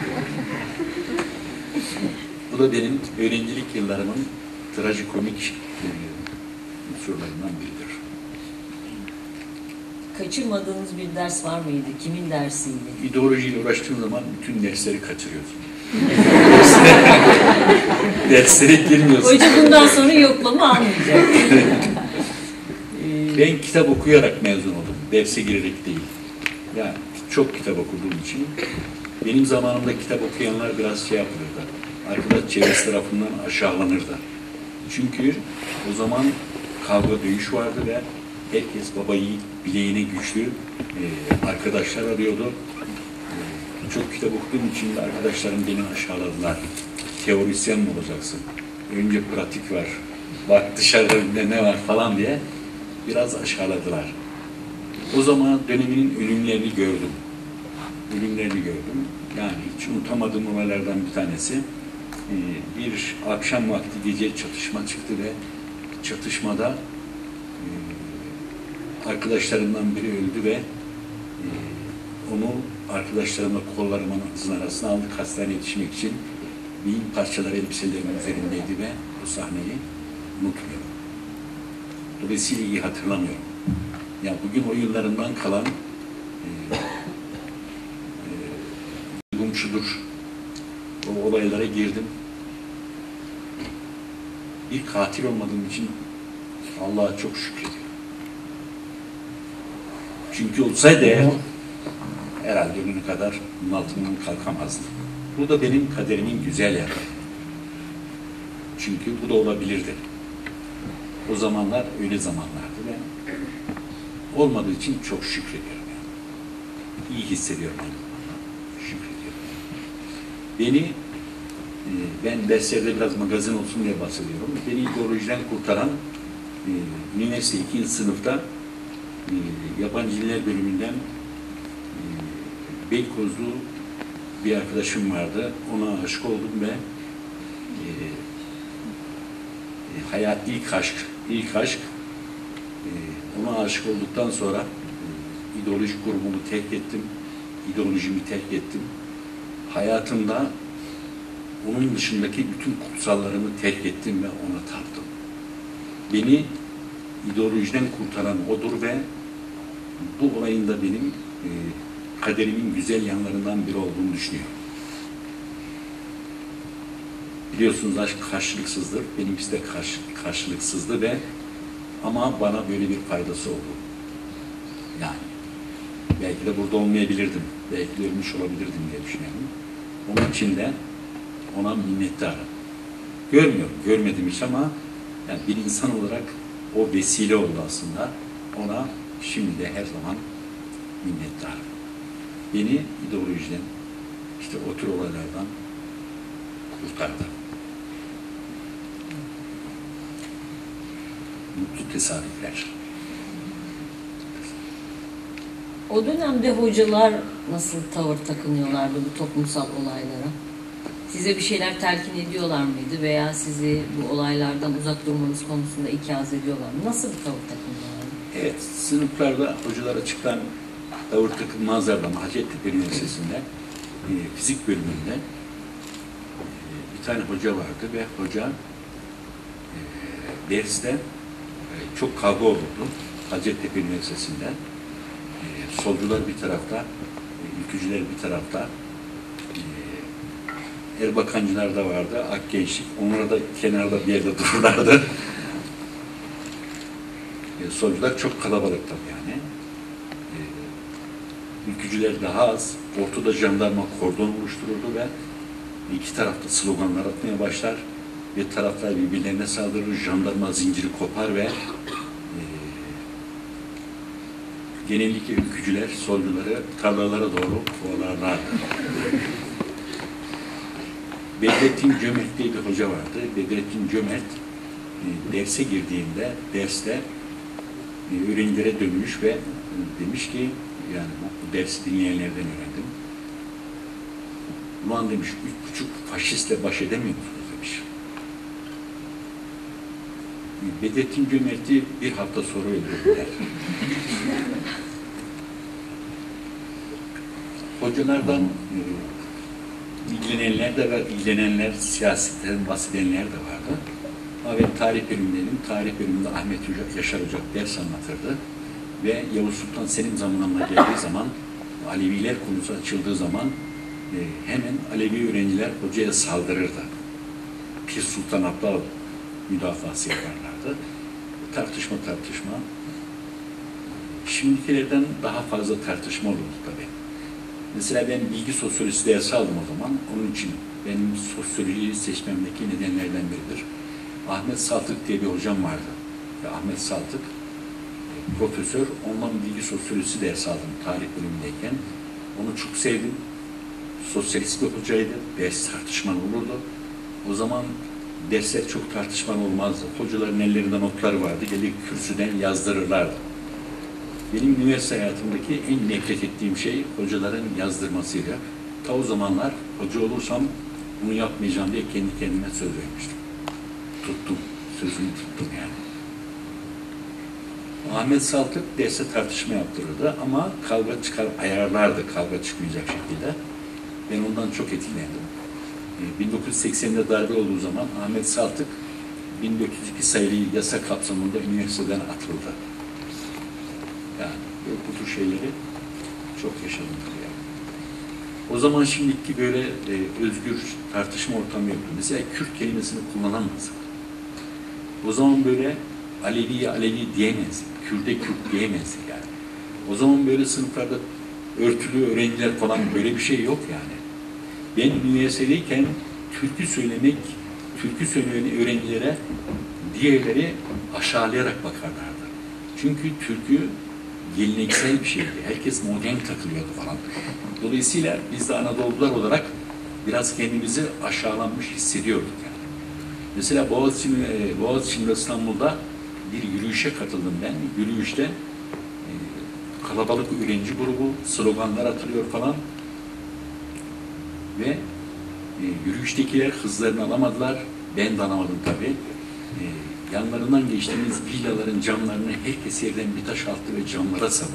Bu da benim öğrencilik yıllarımın trajikomik unsurlarından biridir. Kaçırmadığınız bir ders var mıydı? Kimin dersiydi? İdeolojiyle uğraştığın zaman bütün dersleri kaçırıyorsun. Derslere girmiyorsun. Hoca bundan sonra yoklama almayacak. Ben kitap okuyarak mezun oldum. Derse girerek değil. Yani çok kitap okuduğum için benim zamanımda kitap okuyanlar biraz şey yapılırdı. Arkadaş çevresi tarafından aşağılanırdı. Çünkü o zaman kavga dövüş vardı ve herkes babayı bileğine güçlü arkadaşlar arıyordu. Çok kitap okuduğum için de arkadaşlarım beni aşağıladılar. Teorisyen mi olacaksın? Önce pratik var. Bak dışarıda ne var falan diye biraz aşağıladılar. O zaman döneminin ölümlerini gördüm. ölümlerini gördüm. Yani hiç unutamadığım olaylardan bir tanesi. Bir akşam vakti gece çatışma çıktı ve çatışmada arkadaşlarımdan biri öldü ve onu arkadaşlarımla kollarımın arasına aldık hastaneye yetişmek için. Bin parçaları elbiselerimin üzerindeydi ve o sahneyi unutmuyorum. Dolayısıyla iyi hatırlamıyorum. Yani bugün o yıllarından kalan duygum şudur. O olaylara girdim. Bir katil olmadığım için Allah'a çok şükrediyorum. Çünkü olsaydı eğer herhalde önüne kadar bunun altından kalkamazdım. Bu da benim kaderimin güzel yanı. Çünkü bu da olabilirdi. O zamanlar öyle zamanlardı ve olmadığı için çok şükrediyorum. Yani. İyi hissediyorum aynı zamanda. Şükrediyorum. Beni, ben derslerde biraz magazin olsun diye bahsediyorum. Beni ideolojiden kurtaran üniversite 2. sınıfta yabancı diller bölümünden Beykozlu bir arkadaşım vardı. Ona aşık oldum ve hayat ilk aşk. Ona aşık olduktan sonra ideolojik grubumu terk ettim. İdeolojimi terk ettim. Hayatımda onun dışındaki bütün kutsallarımı terk ettim ve ona taptım. Beni ideolojiden kurtaran odur ve bu olayın da benim kaderimin güzel yanlarından biri olduğunu düşünüyorum. Biliyorsunuz aşk karşılıksızdır. Benimkisi de karşılıksızdı ve ama bana böyle bir faydası oldu. Yani belki de burada olmayabilirdim. Belki de ölmüş olabilirdim diye düşünüyorum. Onun için de ona minnettarım. Görmedim hiç ama yani bir insan olarak o vesile oldu aslında. Ona şimdi de her zaman minnettarım. Beni ideolojiden, işte o tür olaylardan kurtardı. Mutlu tesadüfler. O dönemde hocalar nasıl tavır takınıyorlardı bu toplumsal olaylara? Size bir şeyler telkin ediyorlar mıydı veya sizi bu olaylardan uzak durmanız konusunda ikaz ediyorlar mı? Nasıl bir tavır takınıyorlardı? Evet, sınıflarda hocalar açıktan tavır takınmazlardı ama Hacettepe Üniversitesi'nde fizik bölümünde bir tane hoca vardı ve hoca derste çok kavga olurdu Hacettepe Üniversitesi'nde. Solcular bir tarafta, ülkücüler bir tarafta, Erbakancılar da vardı, Akgençlik. Onlar da kenarda bir yerde dururlardı. Solcular çok kalabalık tabii yani. Ülkücüler daha az. Ortada jandarma kordon oluştururdu ve iki tarafta sloganlar atmaya başlar ve taraflar birbirlerine saldırır. Jandarma zinciri kopar ve genellikle ülkücüler solcuları tarlalara doğru kovalarlardı. Bedrettin Cömert diye bir hoca vardı. Bedrettin Cömert derse girdiğinde derste öğrencilere dönmüş ve demiş ki yani bu dersi dinleyenlerden öğrendim. Ulan demiş 3,5 faşistle baş edemiyor musunuz demiş. Bedrettin Cömert'i bir hafta sonra öldürdüler. Hocalardan ilgilenenler de var, ilgilenenler, siyasetten bahsedenler de vardı. Ama ben tarih bölümündeydim. Tarih bölümünde Ahmet Yaşar Hoca ders anlatırdı. Ve Yavuz Sultan Selim zamanına geldiği zaman, Aleviler konusu açıldığı zaman hemen Alevi öğrenciler hocaya saldırırdı. Pir Sultan Abdal müdafası yaparlardı. Tartışma. Şimdikilerden daha fazla tartışma olurdu tabii. Mesela ben bilgi sosyolojisi dersi aldım o zaman. Onun için benim sosyolojiyi seçmemdeki nedenlerden biridir. Ahmet Saltık diye bir hocam vardı. Ve Ahmet Saltık profesör, ondan bilgi sosyolojisi dersi aldım tarih bölümündeyken. Onu çok sevdim. Sosyalist bir hocaydı. Ders tartışmalı olurdu. O zaman dersler çok tartışmalı olmazdı. Hocaların ellerinde notları vardı. Gelip kürsüden yazdırırlardı. Benim üniversite hayatımdaki en nefret ettiğim şey hocaların yazdırmasıyla. Ta o zamanlar hoca olursam bunu yapmayacağım diye kendi kendime söz vermiştim. Tuttum, sözümü tuttum yani. Ahmet Saltık derse tartışma yaptırırdı ama kavga çıkar, ayarlardı kavga çıkmayacak şekilde. Ben ondan çok etkilendim. 1980'de darbe olduğu zaman Ahmet Saltık 1402 sayılı yasa kapsamında üniversiteden atıldı. Yani bu tür şeyleri çok yaşadım. Yani. O zaman şimdiki böyle özgür tartışma ortamı yoktu. Mesela Kürt kelimesini kullanamazdık. O zaman böyle Alevi'ye Alevi diyemezdik. Kürt'e Kürt diyemezdik yani. O zaman böyle sınıflarda örtülü öğrenciler falan böyle bir şey yok yani. Ben üniversitedeyken türkü söyleyen öğrencilere diğerleri aşağılayarak bakarlardı. Çünkü türkü geleneksel bir şeydi. Herkes modern takılıyordu falan. Dolayısıyla biz de Anadolulular olarak biraz kendimizi aşağılanmış hissediyorduk yani. Mesela Boğaziçi'nde İstanbul'da bir yürüyüşe katıldım ben. Yürüyüşte kalabalık öğrenci grubu, sloganlar atılıyor falan. Ve yürüyüştekiler hızlarını alamadılar. Ben de alamadım tabii. Yanlarından geçtiğimiz villaların camlarını herkes yerden bir taş attı ve camlara savurdu.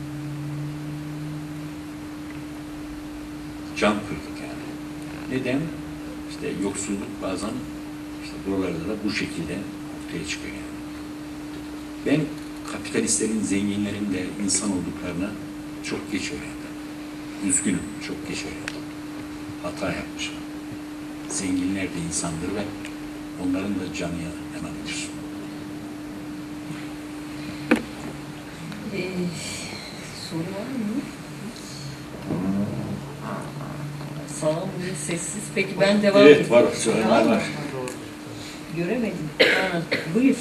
Cam kırdık yani. Neden? İşte yoksulluk bazen işte buralarda da bu şekilde ortaya çıkıyor yani. Ben kapitalistlerin, zenginlerin de insan olduklarını çok geç öğrendim. Üzgünüm, çok geç öğrendim. Hata yapmışım. Zenginler de insandır ve onların da canı yanabilir. Soru var mı? Salon bugün sessiz. Peki ben devam edeyim. Evet var, sorular var. Göremedim. Ha, buyur.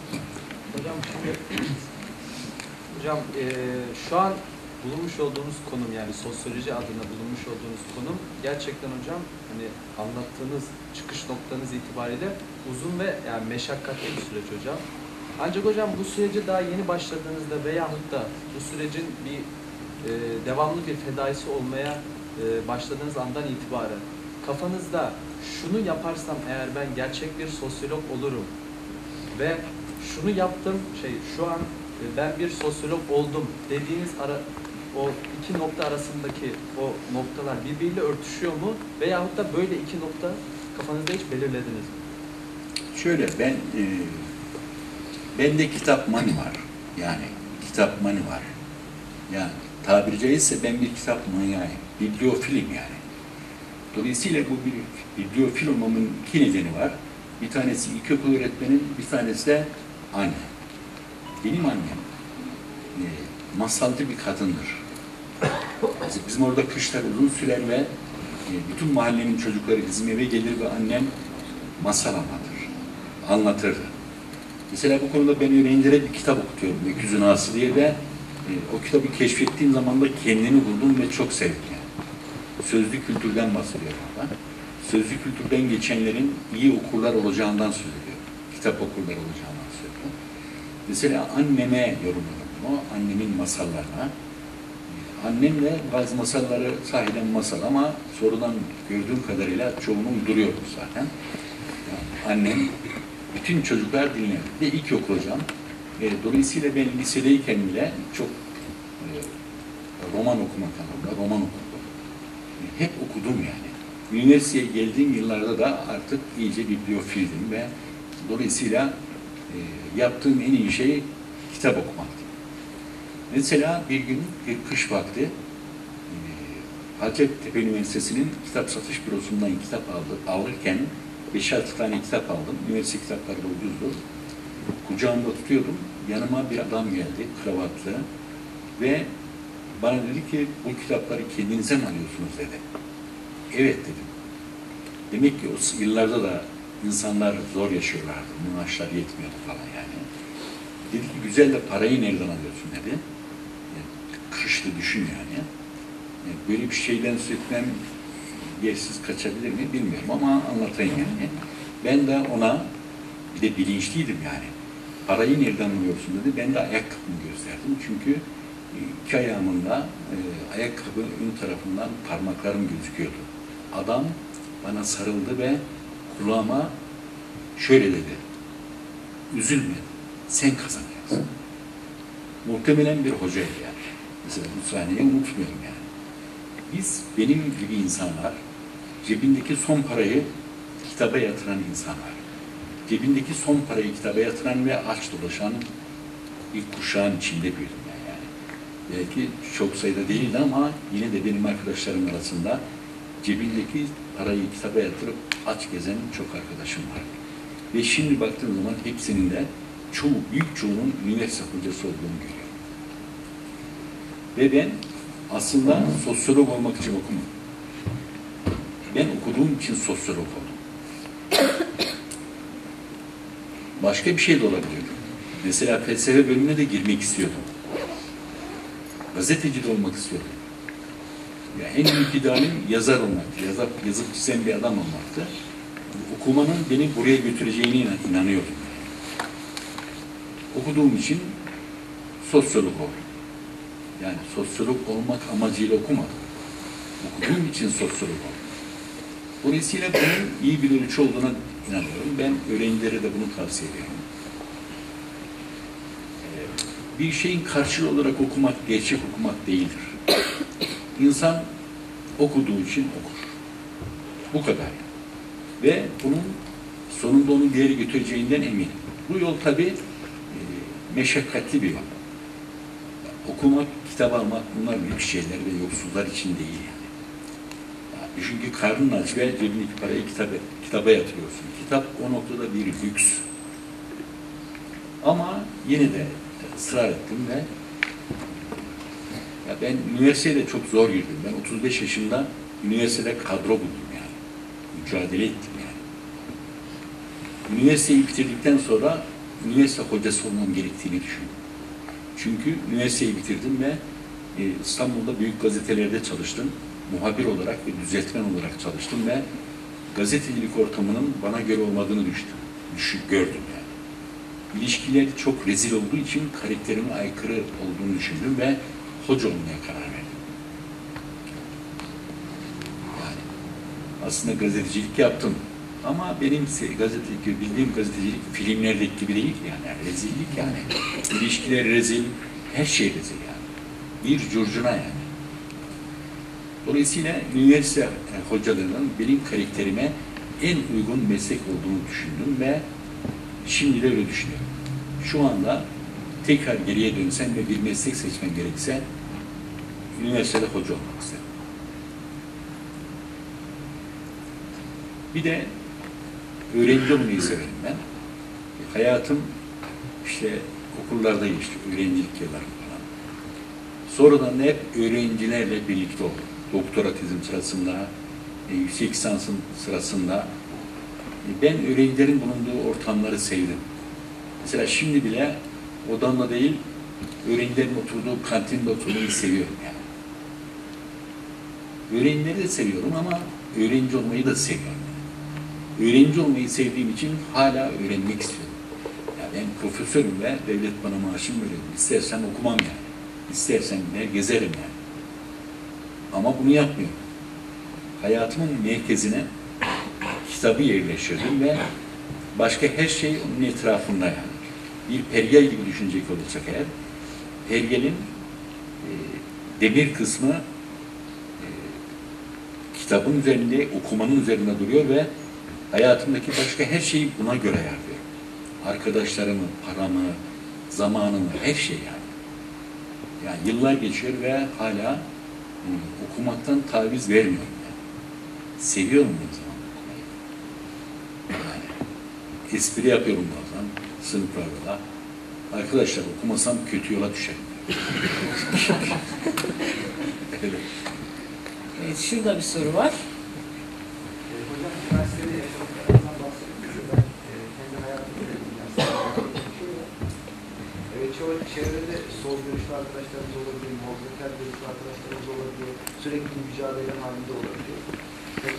Hocam şu an bulunmuş olduğunuz konum yani sosyoloji adına bulunmuş olduğunuz konum gerçekten hocam hani anlattığınız çıkış noktanız itibariyle uzun ve yani meşakkatli bir süreç hocam. Ancak hocam bu sürece daha yeni başladığınızda veyahut da bu sürecin bir devamlı bir fedaisi olmaya başladığınız andan itibaren kafanızda şunu yaparsam eğer ben gerçek bir sosyolog olurum ve şunu yaptım şu an ben bir sosyolog oldum dediğiniz o iki nokta arasındaki o noktalar birbiriyle örtüşüyor mu? Veyahut da böyle iki nokta kafanızda hiç belirlediniz mi? Şöyle bende kitap mani var. Yani kitap mani var. Yani tabiri caizse ben bir kitap manyağıyım. Bibliofilim yani. Dolayısıyla bu bir bibliofil olmamın iki nedeni var. Bir tanesi ilkokul öğretmenim, bir tanesi de annem. Benim annem masalcı bir kadındır. Bizim orada kışlar uzun sürer ve bütün mahallenin çocukları bizim eve gelir ve annem masal anlatırdı. Mesela bu konuda ben öğrencilere bir kitap okutuyorum, Öküzün Ağası diye ve o kitabı keşfettiğim zaman da kendini buldum ve çok sevdim yani. Sözlü kültürden bahsediyorum orada. Sözlü kültürden geçenlerin iyi okurlar olacağından söz ediyor. Kitap okurlar olacağından söz ediyor. Mesela anneme yorumladım bunu, annemin masallarına. Annem de bazı masalları sahiden masal ama sorudan gördüğüm kadarıyla çoğunu uyduruyordu zaten. Yani annem bütün çocuklar dinler ve ilkokul hocam. Dolayısıyla ben lisedeyken bile çok roman okumak anlamında roman okudum. Hep okudum yani. Üniversiteye geldiğim yıllarda da artık iyice bibliofildim ve dolayısıyla yaptığım en iyi şey kitap okumaktı. Mesela bir gün bir kış vakti Hacettepe Üniversitesi'nin kitap satış bürosundan kitap alırken 5-6 tane kitap aldım. Üniversite kitapları da ucuzdu. Kucağımda tutuyordum. Yanıma bir adam geldi, kravatlı ve bana dedi ki bu kitapları kendinize mi alıyorsunuz dedi. Evet dedim. Demek ki o yıllarda da insanlar zor yaşıyorlardı. Maaşlar yetmiyordu falan yani. Dedi ki güzel de parayı nereden alıyorsun dedi. Yani, kışlı düşün yani. Böyle bir şeyden söz etmem yersiz kaçabilir mi bilmiyorum ama anlatayım yani. Ben de ona bir de bilinçliydim yani. Parayı nereden alıyorsun dedi. Ben de ayakkabımı gösterdim. Çünkü İki ayağımın da ayakkabı ön tarafından parmaklarım gözüküyordu. Adam bana sarıldı ve kulağıma şöyle dedi: üzülme, sen kazanacaksın. Muhtemelen bir hocaydı yani. Mesela bu sahneyi unutmuyorum yani. Benim gibi insanlar, cebindeki son parayı kitaba yatıran insanlar, cebindeki son parayı kitaba yatıran ve aç dolaşan ilk kuşağın içinde büyüdüm yani. Belki çok sayıda değildi ama yine de benim arkadaşlarım arasında cebindeki parayı kitaba yatırıp aç gezen çok arkadaşım var. Ve şimdi baktığım zaman hepsinin de büyük çoğunun üniversite hocası olduğunu görüyorum. Ve ben aslında sosyolog olmak için okumadım. Ben okuduğum için sosyolog oldum. Başka bir şey de olabilirdi. Mesela felsefe bölümüne de girmek istiyordum. Gazeteci de olmak istiyordum. Ya en büyük idealim yazar olmaktı. Yazıp çizen bir adam olmaktı. Okumanın beni buraya götüreceğine inanıyordum. Okuduğum için sosyolog oldum. Yani sosyolog olmak amacıyla okumadım. Okuduğum için sosyolog oldum. Dolayısıyla bunun iyi bir ölçü olduğuna inanıyorum. Ben öğrencilere de bunu tavsiye ediyorum. Bir şeyin karşılığı olarak okumak, gerçek okumak değildir. İnsan okuduğu için okur. Bu kadar. Ve bunun sonunda onu bir yere götüreceğinden eminim. Bu yol tabii meşakkatli bir yol. Okumak, kitap almak bunlar büyük şeyler ve yoksullar için değil yani. Düşün ki karnın aç ve cebindeki parayı kitaba yatırıyorsun. Kitap o noktada bir lüks. Ama yine de ısrar ettim ve ya ben üniversiteye de çok zor girdim. Ben 35 yaşında üniversitede kadro buldum yani. Mücadele ettim yani. Üniversiteyi bitirdikten sonra üniversite hocası olmam gerektiğini düşündüm. Çünkü üniversiteyi bitirdim ve İstanbul'da büyük gazetelerde çalıştım. Muhabir olarak ve düzeltmen olarak çalıştım ve gazetecilik ortamının bana göre olmadığını gördüm yani. İlişkiler çok rezil olduğu için karakterime aykırı olduğunu düşündüm ve hoca olmaya karar verdim. Yani aslında gazetecilik yaptım. Ama benim bildiğim gazetecilik filmlerdeki gibi değil yani. Rezillik yani. İlişkiler rezil, her şey rezil yani. Bir curcuna yani. Dolayısıyla üniversite hocalarının benim karakterime en uygun meslek olduğunu düşündüm ve şimdi de öyle düşünüyorum. Şu anda tekrar geriye dönsem ve bir meslek seçmem gerekse üniversitede hoca olmak isterim. Bir de öğrenci olmayı severim ben. Hayatım işte okullarda geçti, öğrencilik yıllarım falan. Sonradan hep öğrencilerle birlikte oldum. Doktora tezim sırasında, yüksek lisansım sırasında ben öğrencilerin bulunduğu ortamları sevdim. Mesela şimdi bile odamda değil, öğrencilerin oturduğu kantinde oturmayı seviyorum yani. Öğrencileri de seviyorum ama öğrenci olmayı da seviyorum. Öğrenci olmayı sevdiğim için hala öğrenmek istiyorum. Yani ben profesörüm ve devlet bana maaşımı veriyor. İstersen okumam yani. İstersen de gezerim yani. Ama bunu yapmıyorum. Hayatımın merkezine kitabı yerleştirdim ve başka her şey onun etrafında yani. Bir pergel gibi düşünecek olursak eğer, pergelin demir kısmı kitabın üzerinde, okumanın üzerinde duruyor ve hayatımdaki başka her şeyi buna göre ayarlıyorum. Arkadaşlarımı, paramı, zamanımı, her şey yani. Yani yıllar geçiyor ve hala okumaktan taviz vermiyorum yani. Seviyorum o zaman okumayı. Yani espri yapıyorum bazen sınıflarda. Arkadaşlar okumasam kötü yola düşerim. Evet. Evet, şurada bir soru var. Hocam üniversitede yaşadıklarından bahsediyorsunuz. Ben kendi hayatımda evet, çoğu çevrede sol görüşlü arkadaşlarımız olabiliyor, muhafazakar görüşlü arkadaşlarımız olabiliyor, sürekli mücadele halinde olabiliyor.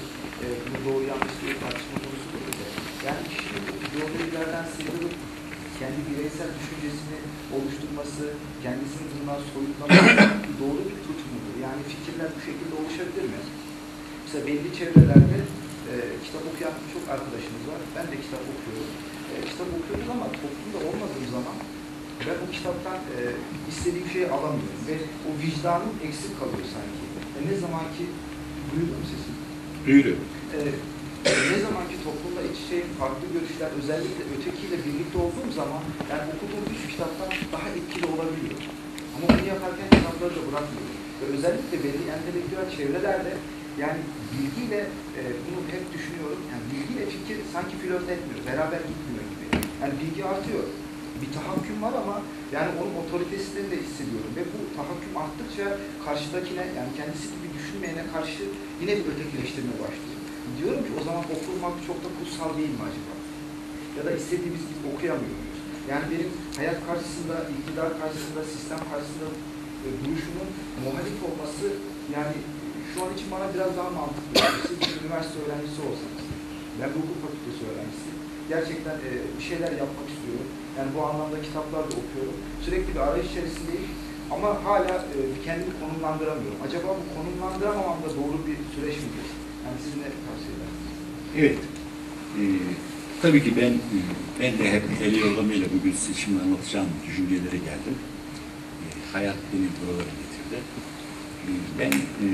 Bu doğru yanlış değil, tartışma konusu değil. Yani kişinin ideolojilerden sıyrılıp kendi bireysel düşüncesini oluşturması, kendisini bundan soyutlaması doğru bir tutumudur. Yani fikirler bu şekilde oluşabilir mi? Mesela belli çevrelerde kitap okuyan çok arkadaşımız var. Ben de kitap okuyorum. Kitap okuyoruz ama toplumda olmadığım zaman ben o kitaptan istediğim şeyi alamıyorum ve o vicdanım eksik kalıyor sanki. Ne zaman ki duyuyor mu sesini? Duyuyor. Ne zaman ki toplumda iç içe farklı görüşler, özellikle ötekiyle birlikte olduğum zaman yani okuduğum 3 kitaptan daha etkili olabiliyor. Ama bunu yaparken kitapları da bırakmıyorum. Ve özellikle belli entelektüel çevrelerde yani bilgiyle bunu hep düşünüyorum. Yani bilgiyle fikir sanki flört etmiyor, beraber gitmiyor gibi. Yani bilgi artıyor. Bir tahakküm var ama yani onun otoritesini de hissediyorum. Ve bu tahakküm arttıkça karşıdakine yani kendisi gibi düşünmeyene karşı yine bir ötekileştirme başlıyor. Diyorum ki o zaman okumak çok da kutsal değil mi acaba? Ya da istediğimiz gibi okuyamıyor muyuz? Yani benim hayat karşısında, iktidar karşısında, sistem karşısında duruşumun muhalif olması yani şu an için bana biraz daha mantıklı. Siz bir üniversite öğrencisi olsanız, ben bir hukuk fakültesi öğrencisiyim. Gerçekten bir şeyler yapmak istiyorum. Yani bu anlamda kitaplar da okuyorum. Sürekli bir arayış içerisindeyim. Ama hala kendimi konumlandıramıyorum. Acaba bu konumlandıramamam da doğru bir süreç midir? Yani siz ne tavsiye edersiniz? Evet. Tabii ki ben de hep el yordamıyla bugün seçimini anlatacağım düşüncelere geldim. Hayat beni buralara getirdi. Ben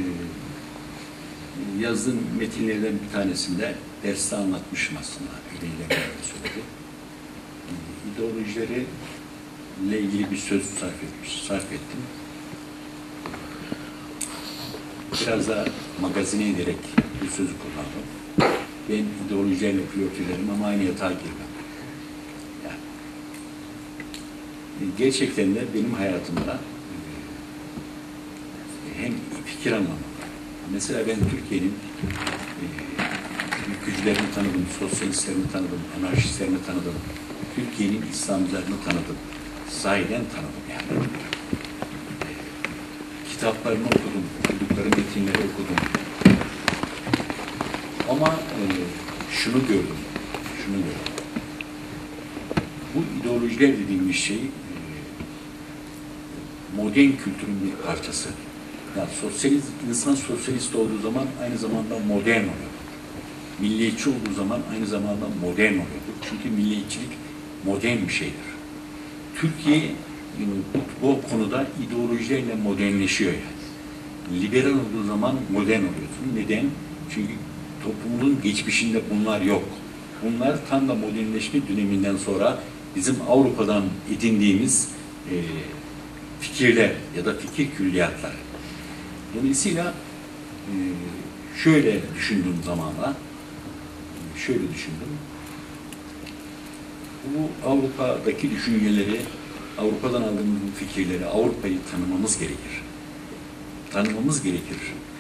yazdığım metinlerden bir tanesinde derste anlatmışım aslında. Ödeyle beraber söyledi. İdeolojileri ile ilgili bir söz sarf ettim. Biraz da magazine ederek bir sözü kullandım. Ben ideolojilerle flört ederim ama aynı yatağa girmem. Yani, gerçekten de benim hayatımda hem fikir anlamında. Mesela ben Türkiye'nin ülkücülerini tanıdım, sosyalistlerini tanıdım, anarşistlerini tanıdım. Türkiye'nin İslamcılarını tanıdım. Sahiden tanıdım yani. Kitaplarını okudum, okudukları metinleri okudum. Ama şunu gördüm. Bu ideolojiler dediğimiz şey modern kültürün bir parçası. Yani insan sosyalist olduğu zaman aynı zamanda modern oluyor. Milliyetçi olduğu zaman aynı zamanda modern oluyor. Çünkü milliyetçilik modern bir şeydir. Türkiye bu konuda ideolojilerle modernleşiyor yani. Liberal olduğu zaman modern oluyorsun. Neden? Çünkü toplumun geçmişinde bunlar yok. Bunlar tam da modernleşme döneminden sonra bizim Avrupa'dan edindiğimiz fikirler ya da fikir külliyatları. Dolayısıyla şöyle düşündüğüm zamanla bu Avrupa'daki düşünceleri, Avrupa'dan aldığımız bu fikirleri, Avrupa'yı tanımamız gerekir.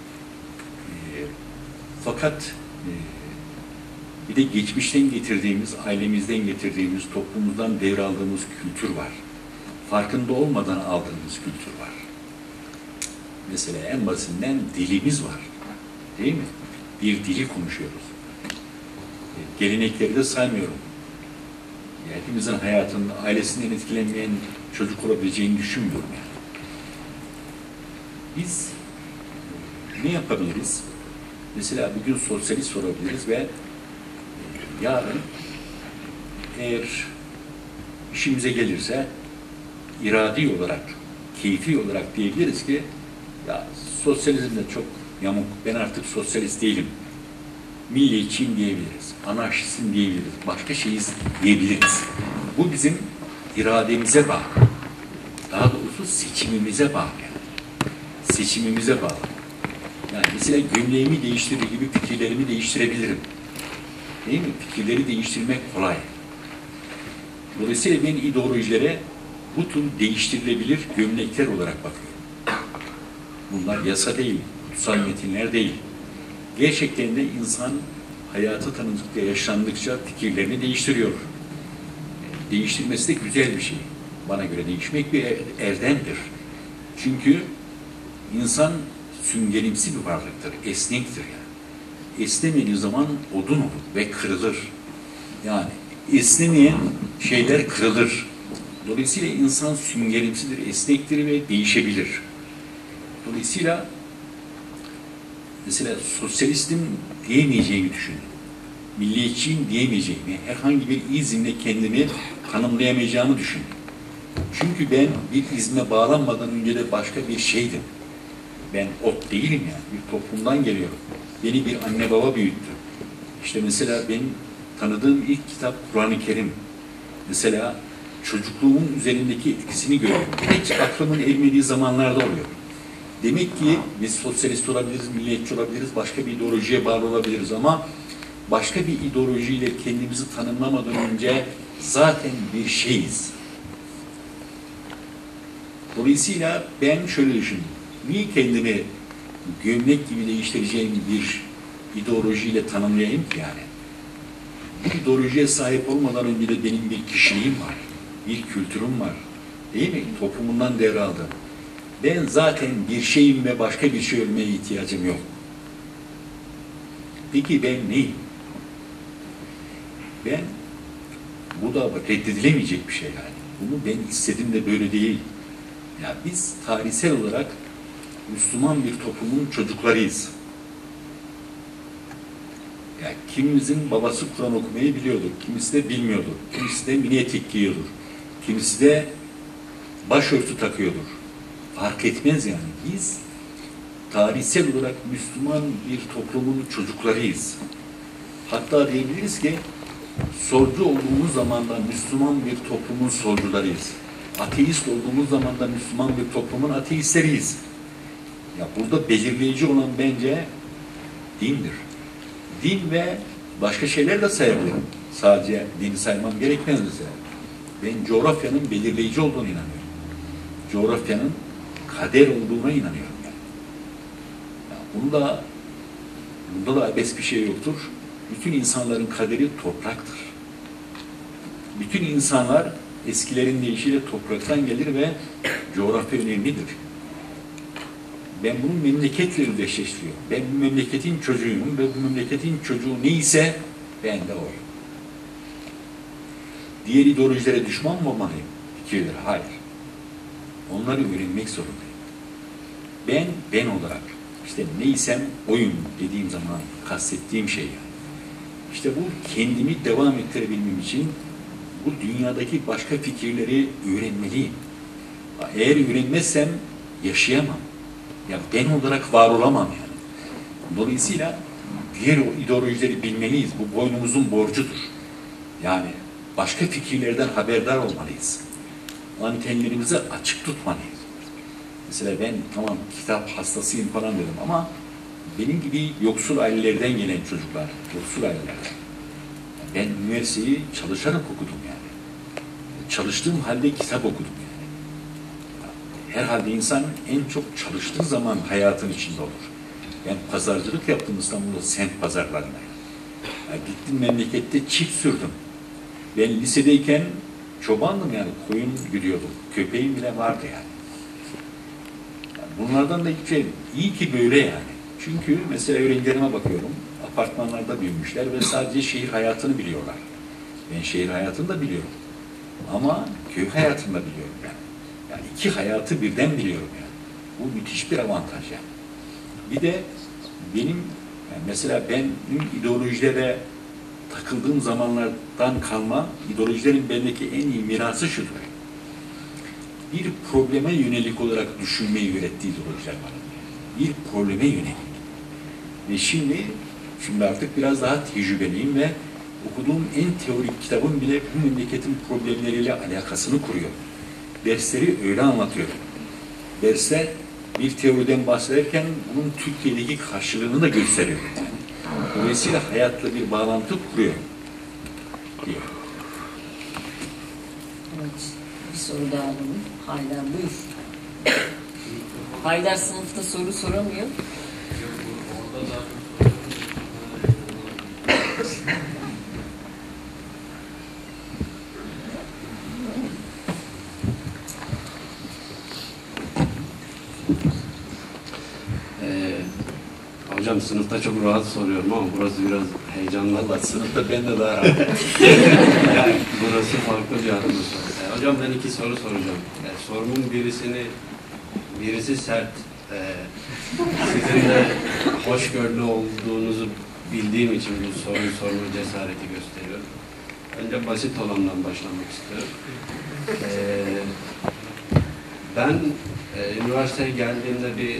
Fakat bir de geçmişten getirdiğimiz, ailemizden getirdiğimiz, toplumumuzdan devraldığımız kültür var. Farkında olmadan aldığımız kültür var. Mesela en basitinden dilimiz var. Değil mi? Bir dili konuşuyoruz. Gelenekleri de saymıyorum. Hepimizin hayatında ailesinden etkilenmeyen çocuk olabileceğini düşünmüyorum yani. Biz ne yapabiliriz? Mesela bugün sosyalist olabiliriz ve yarın eğer işimize gelirse iradi olarak, keyfi olarak diyebiliriz ki ya sosyalizm de çok yamuk, ben artık sosyalist değilim. Milliyetçiyim diyebiliriz, anarşistim diyebiliriz, başka şeyiz diyebiliriz. Bu bizim irademize bağlı. Daha doğrusu seçimimize bağlı yani. Seçimimize bağlı. Yani mesela gömleğimi değiştirir gibi fikirlerimi değiştirebilirim. Değil mi? Fikirleri değiştirmek kolay. Dolayısıyla ben ideolojilere bu tür değiştirilebilir gömlekler olarak bakıyorum. Bunlar yasa değil, kutsal metinler değil. Gerçekten de insan hayatı tanıdıkça, yaşlandıkça fikirlerini değiştiriyor. Değiştirmesi de güzel bir şey. Bana göre değişmek bir erdemdir. Çünkü insan süngerimsi bir varlıktır, esnektir yani. Esnemediği zaman odun olur ve kırılır. Yani esnemeyen şeyler kırılır. Dolayısıyla insan süngerimsidir, esnektir ve değişebilir. Dolayısıyla mesela sosyalistim diyemeyeceğimi düşündüm. Milliyetçiyim diyemeyeceğimi, herhangi bir izimle kendimi tanımlayamayacağımı düşündüm. Çünkü ben bir izme bağlanmadan önce de başka bir şeydim. Ben ot değilim yani, bir toplumdan geliyorum. Beni bir anne baba büyüttü. İşte mesela benim tanıdığım ilk kitap Kur'an-ı Kerim. Mesela çocukluğumun üzerindeki etkisini görüyorum. Hiç aklımın ermediği zamanlarda oluyor. Demek ki biz sosyalist olabiliriz, milliyetçi olabiliriz, başka bir ideolojiye bağlı olabiliriz ama başka bir ideolojiyle kendimizi tanımlamadan önce zaten bir şeyiz. Dolayısıyla ben şöyle düşündüm. Niye kendimi gömlek gibi değiştireceğim bir ideolojiyle tanımlayayım ki yani? Bu ideolojiye sahip olmadan önce de benim bir kişiliğim var, bir kültürüm var. Değil mi? Toplumundan devraldım. Ben zaten bir şeyim ve başka bir şey olmaya ihtiyacım yok. Peki ben neyim? Ben, bu da reddedilemeyecek bir şey yani. Bunu ben istedim de böyle değil. Ya biz tarihsel olarak Müslüman bir toplumun çocuklarıyız. Ya kimimizin babası Kur'an okumayı biliyordur, kimisi de bilmiyordur, kimisi de mini etek giyiyordur, kimisi de başörtü takıyordur. Fark etmez yani. Biz tarihsel olarak Müslüman bir toplumun çocuklarıyız. Hatta diyebiliriz ki solcu olduğumuz zaman da Müslüman bir toplumun solcularıyız. Ateist olduğumuz zaman da Müslüman bir toplumun ateistleriyiz. Ya burada belirleyici olan bence dindir. Din ve başka şeyler de sayabilirim. Sadece dini saymam gerekmez mesela. Ben coğrafyanın belirleyici olduğunu inanıyorum. Coğrafyanın kader olduğuna inanıyorum yani. Ya bunda da abes bir şey yoktur. Bütün insanların kaderi topraktır. Bütün insanlar eskilerin deyişiyle topraktan gelir ve coğrafya önemlidir. Ben bunu memleketle özdeşleştiriyorum. Ben bu memleketin çocuğuyum ve bu memleketin çocuğu neyse ben de oyum. Diğer ideolojilere düşman mı olmalıyım? Fikirleri hayır. Onları öğrenmek zorundayım. Ben olarak işte neysem oyum dediğim zaman kastettiğim şey yani. İşte bu kendimi devam ettirebilmem için bu dünyadaki başka fikirleri öğrenmeliyim. Eğer öğrenmezsem yaşayamam. Ya ben olarak var olamam yani. Dolayısıyla diğer ideolojileri bilmeliyiz. Bu boynumuzun borcudur. Yani başka fikirlerden haberdar olmalıyız. Antenlerimizi açık tutmalıyız. Mesela ben tamam kitap hastasıyım falan dedim ama benim gibi yoksul ailelerden gelen çocuklar, yoksul ailelerden. Ben üniversiteyi çalışarak okudum yani. Çalıştığım halde kitap okudum yani. Herhalde insan en çok çalıştığı zaman hayatın içinde olur. Ben pazarcılık yaptım İstanbul'da semt pazarlarında. Yani gittim memlekette çift sürdüm. Ben lisedeyken çobandım yani koyun güdüyordum. Köpeğim bile vardı yani. Bunlardan da hiçbir şey iyi ki böyle yani. Çünkü mesela öğrencilerime bakıyorum. Apartmanlarda büyümüşler ve sadece şehir hayatını biliyorlar. Ben şehir hayatını da biliyorum. Ama köy hayatını da biliyorum yani. Yani iki hayatı birden biliyorum yani. Bu müthiş bir avantaj yani. Bir de benim yani mesela benim ideolojilere takıldığım zamanlardan kalma ideolojilerin bendeki en iyi mirası şudur. Bir probleme yönelik olarak düşünmeyi öğrettiği ideolojiler var. Bir probleme yönelik. Ve şimdi artık biraz daha tecrübeliyim ve okuduğum en teorik kitabın bile bu memleketin problemleriyle alakasını kuruyor. Dersleri öyle anlatıyorum. Dersler bir teoriden bahsederken bunun Türkiye'deki karşılığını da gösteriyor. Yani. Dolayısıyla hayatla bir bağlantı kuruyor. Diyor. Evet, bir soru daha alalım. Haydar buyur. Haydar sınıfta soru soramıyor. Hocam sınıfta çok rahat soruyorum ama burası biraz heyecanlı. Valla sınıfta ben de daha Yani burası farklı bir atmosfer. Hocam ben 2 soru soracağım. Sorumun birisi sert. Sizin de hoşgörülü olduğunuzu bildiğim için bu soruyu sorma cesareti gösteriyorum. Önce basit olandan başlamak istiyorum. Ben üniversiteye geldiğimde bir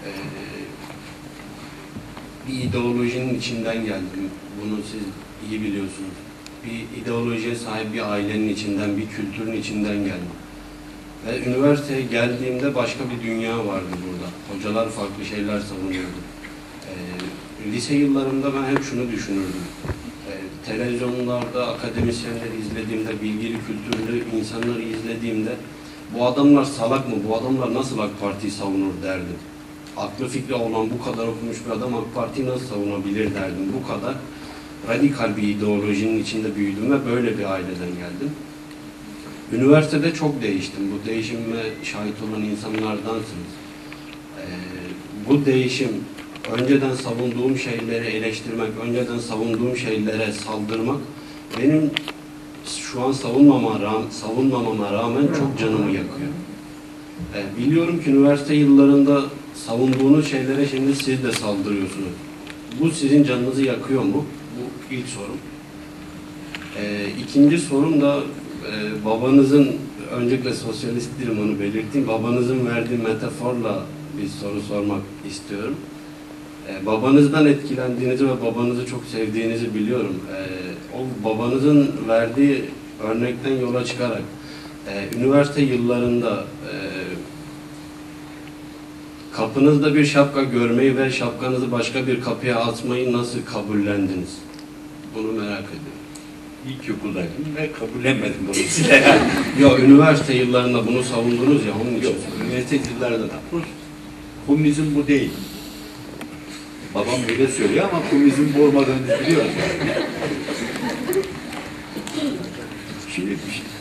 ideolojinin içinden geldim. Bunu siz iyi biliyorsunuz. Bir ideolojiye sahip bir ailenin içinden, bir kültürün içinden geldim. Ve üniversiteye geldiğimde başka bir dünya vardı burada. Hocalar farklı şeyler savunuyordu. Lise yıllarımda ben hep şunu düşünürdüm. Televizyonlarda akademisyenleri izlediğimde, bilgili, kültürlü insanları izlediğimde bu adamlar salak mı, bu adamlar nasıl AK Parti'yi savunur derdim. Aklı fikri olan bu kadar okumuş bir adam AK Parti'yi nasıl savunabilir derdim. Bu kadar radikal bir ideolojinin içinde büyüdüm ve böyle bir aileden geldim. Üniversitede çok değiştim. Bu değişime şahit olan insanlardansınız. Bu değişim, önceden savunduğum şeyleri eleştirmek, önceden savunduğum şeylere saldırmak benim şu an savunmamama rağmen çok canımı yakıyor. Biliyorum ki üniversite yıllarında savunduğunuz şeylere şimdi siz de saldırıyorsunuz. Bu sizin canınızı yakıyor mu? Bu ilk sorum. İkinci sorum da babanızın, öncelikle sosyalist değilim onu belirteyim, babanızın verdiği metaforla bir soru sormak istiyorum. Babanızdan etkilendiğinizi ve babanızı çok sevdiğinizi biliyorum. O babanızın verdiği örnekten yola çıkarak üniversite yıllarında kapınızda bir şapka görmeyi ve şapkanızı başka bir kapıya atmayı nasıl kabullendiniz? Bunu merak ediyorum. İlkokuldaydım ve kabullenmedim bunu. Yok, üniversite yıllarında bunu savundunuz ya, onun için Yok, üniversite yıllarında da. Komünizm bu değil. Babam böyle söylüyor ama komünizm bu olmadığını biliyoruz. Şimdi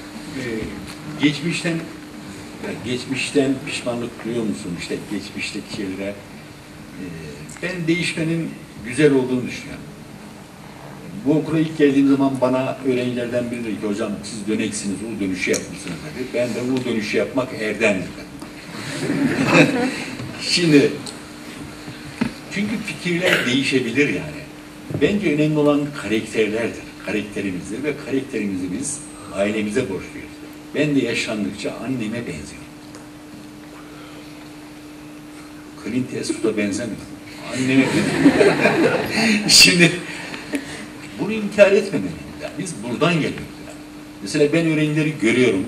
geçmişten pişmanlık duyuyor musun? İşte geçmişteki şeylere. Ben değişmenin güzel olduğunu düşünüyorum. Bu okula ilk geldiğim zaman bana öğrencilerden biri dedi ki, hocam siz döneksiniz, U dönüşü yapmışsınız dedi. Ben de U dönüşü yapmak erdemdir. Şimdi çünkü fikirler değişebilir yani. Bence önemli olan karakterlerdir, karakterimizdir ve karakterimizi biz ailemize borçluyuz. Ben de yaşlandıkça anneme benziyorum. Clint Eastwood'a benzemiyorum. Anneme benziyorum. Şimdi bunu inkar etmemeliyiz. Yani biz buradan geliyoruz. Yani. Mesela ben öğrencileri görüyorum,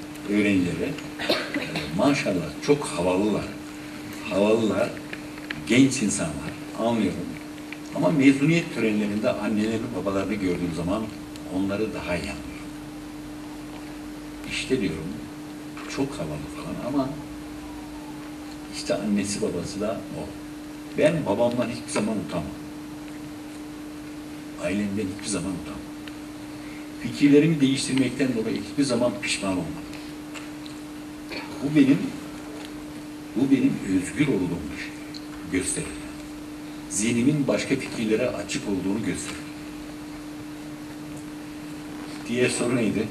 maşallah çok havalılar. Havalılar, genç insanlar, anlıyorum. Ama mezuniyet törenlerinde annelerini, babalarını gördüğüm zaman onları daha iyi anlıyorum. İşte diyorum, çok havalı falan ama işte annesi babası da o. Ben babamdan hiçbir zaman utanmam. Ailemden hiçbir zaman utanmam. Fikirlerimi değiştirmekten dolayı hiçbir zaman pişman olmadım. Bu benim özgür olduğumu gösterir. Zihnimin başka fikirlere açık olduğunu gösterir. Diğer soru neydi?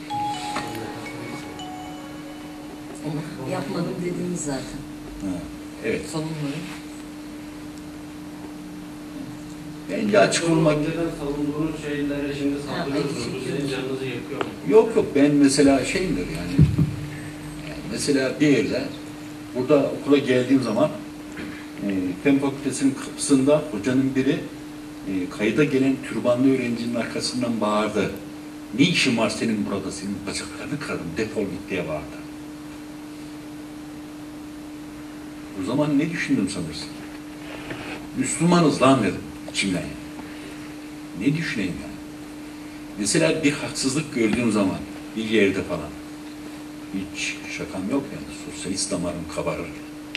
Onu yapmadım dediniz zaten. Ha, evet. Savunmayın. Bence açık olmak... Önceden savunduğunuz şeylere şimdi saldırıyorsunuz. Bu sizin canınızı yakıyor mu? Yok ben mesela şeyimdir yani mesela bir yerde burada okula geldiğim zaman Fen Fakültesi'nin kapısında hocanın biri kayıda gelen türbanlı öğrencinin arkasından bağırdı. Ne işin var senin burada, senin bacaklarını kırarım, defol git diye bağırdı. O zaman ne düşündüm sanırsın? Müslümanız lan dedim içimden yani. Ne düşüneyim yani? Mesela bir haksızlık gördüğüm zaman bir yerde falan hiç şakam yok yani, sosyalist damarım kabarır.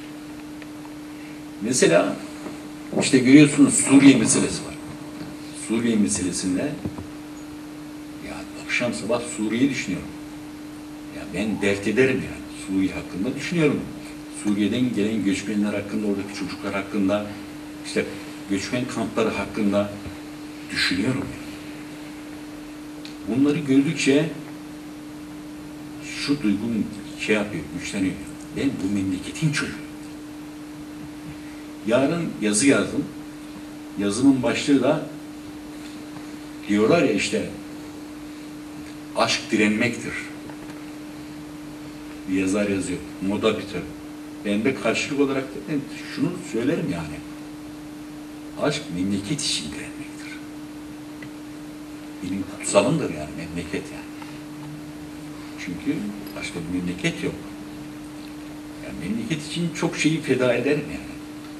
Mesela işte görüyorsunuz Suriye meselesi var. Suriye meselesinde ya akşam sabah Suriye'yi düşünüyorum. Ya ben dert ederim yani. Suriye hakkında düşünüyorum. Suriye'den gelen göçmenler hakkında, oradaki çocuklar hakkında, işte göçmen kampları hakkında düşünüyorum. Bunları gördükçe şu duygum şey yapıyor, güçleniyor. Ben bu memleketin çocuğuyum. Yarın yazı yazdım. Yazımın başlığı da diyorlar ya işte aşk direnmektir. Bir yazar yazıyor. Moda biter. Ben de karşılık olarak da ben şunu söylerim yani. Aşk memleket için direnmektir. Benim kutsalımdır yani memleket yani. Çünkü başka bir memleket yok. Yani memleket için çok şeyi feda ederim yani.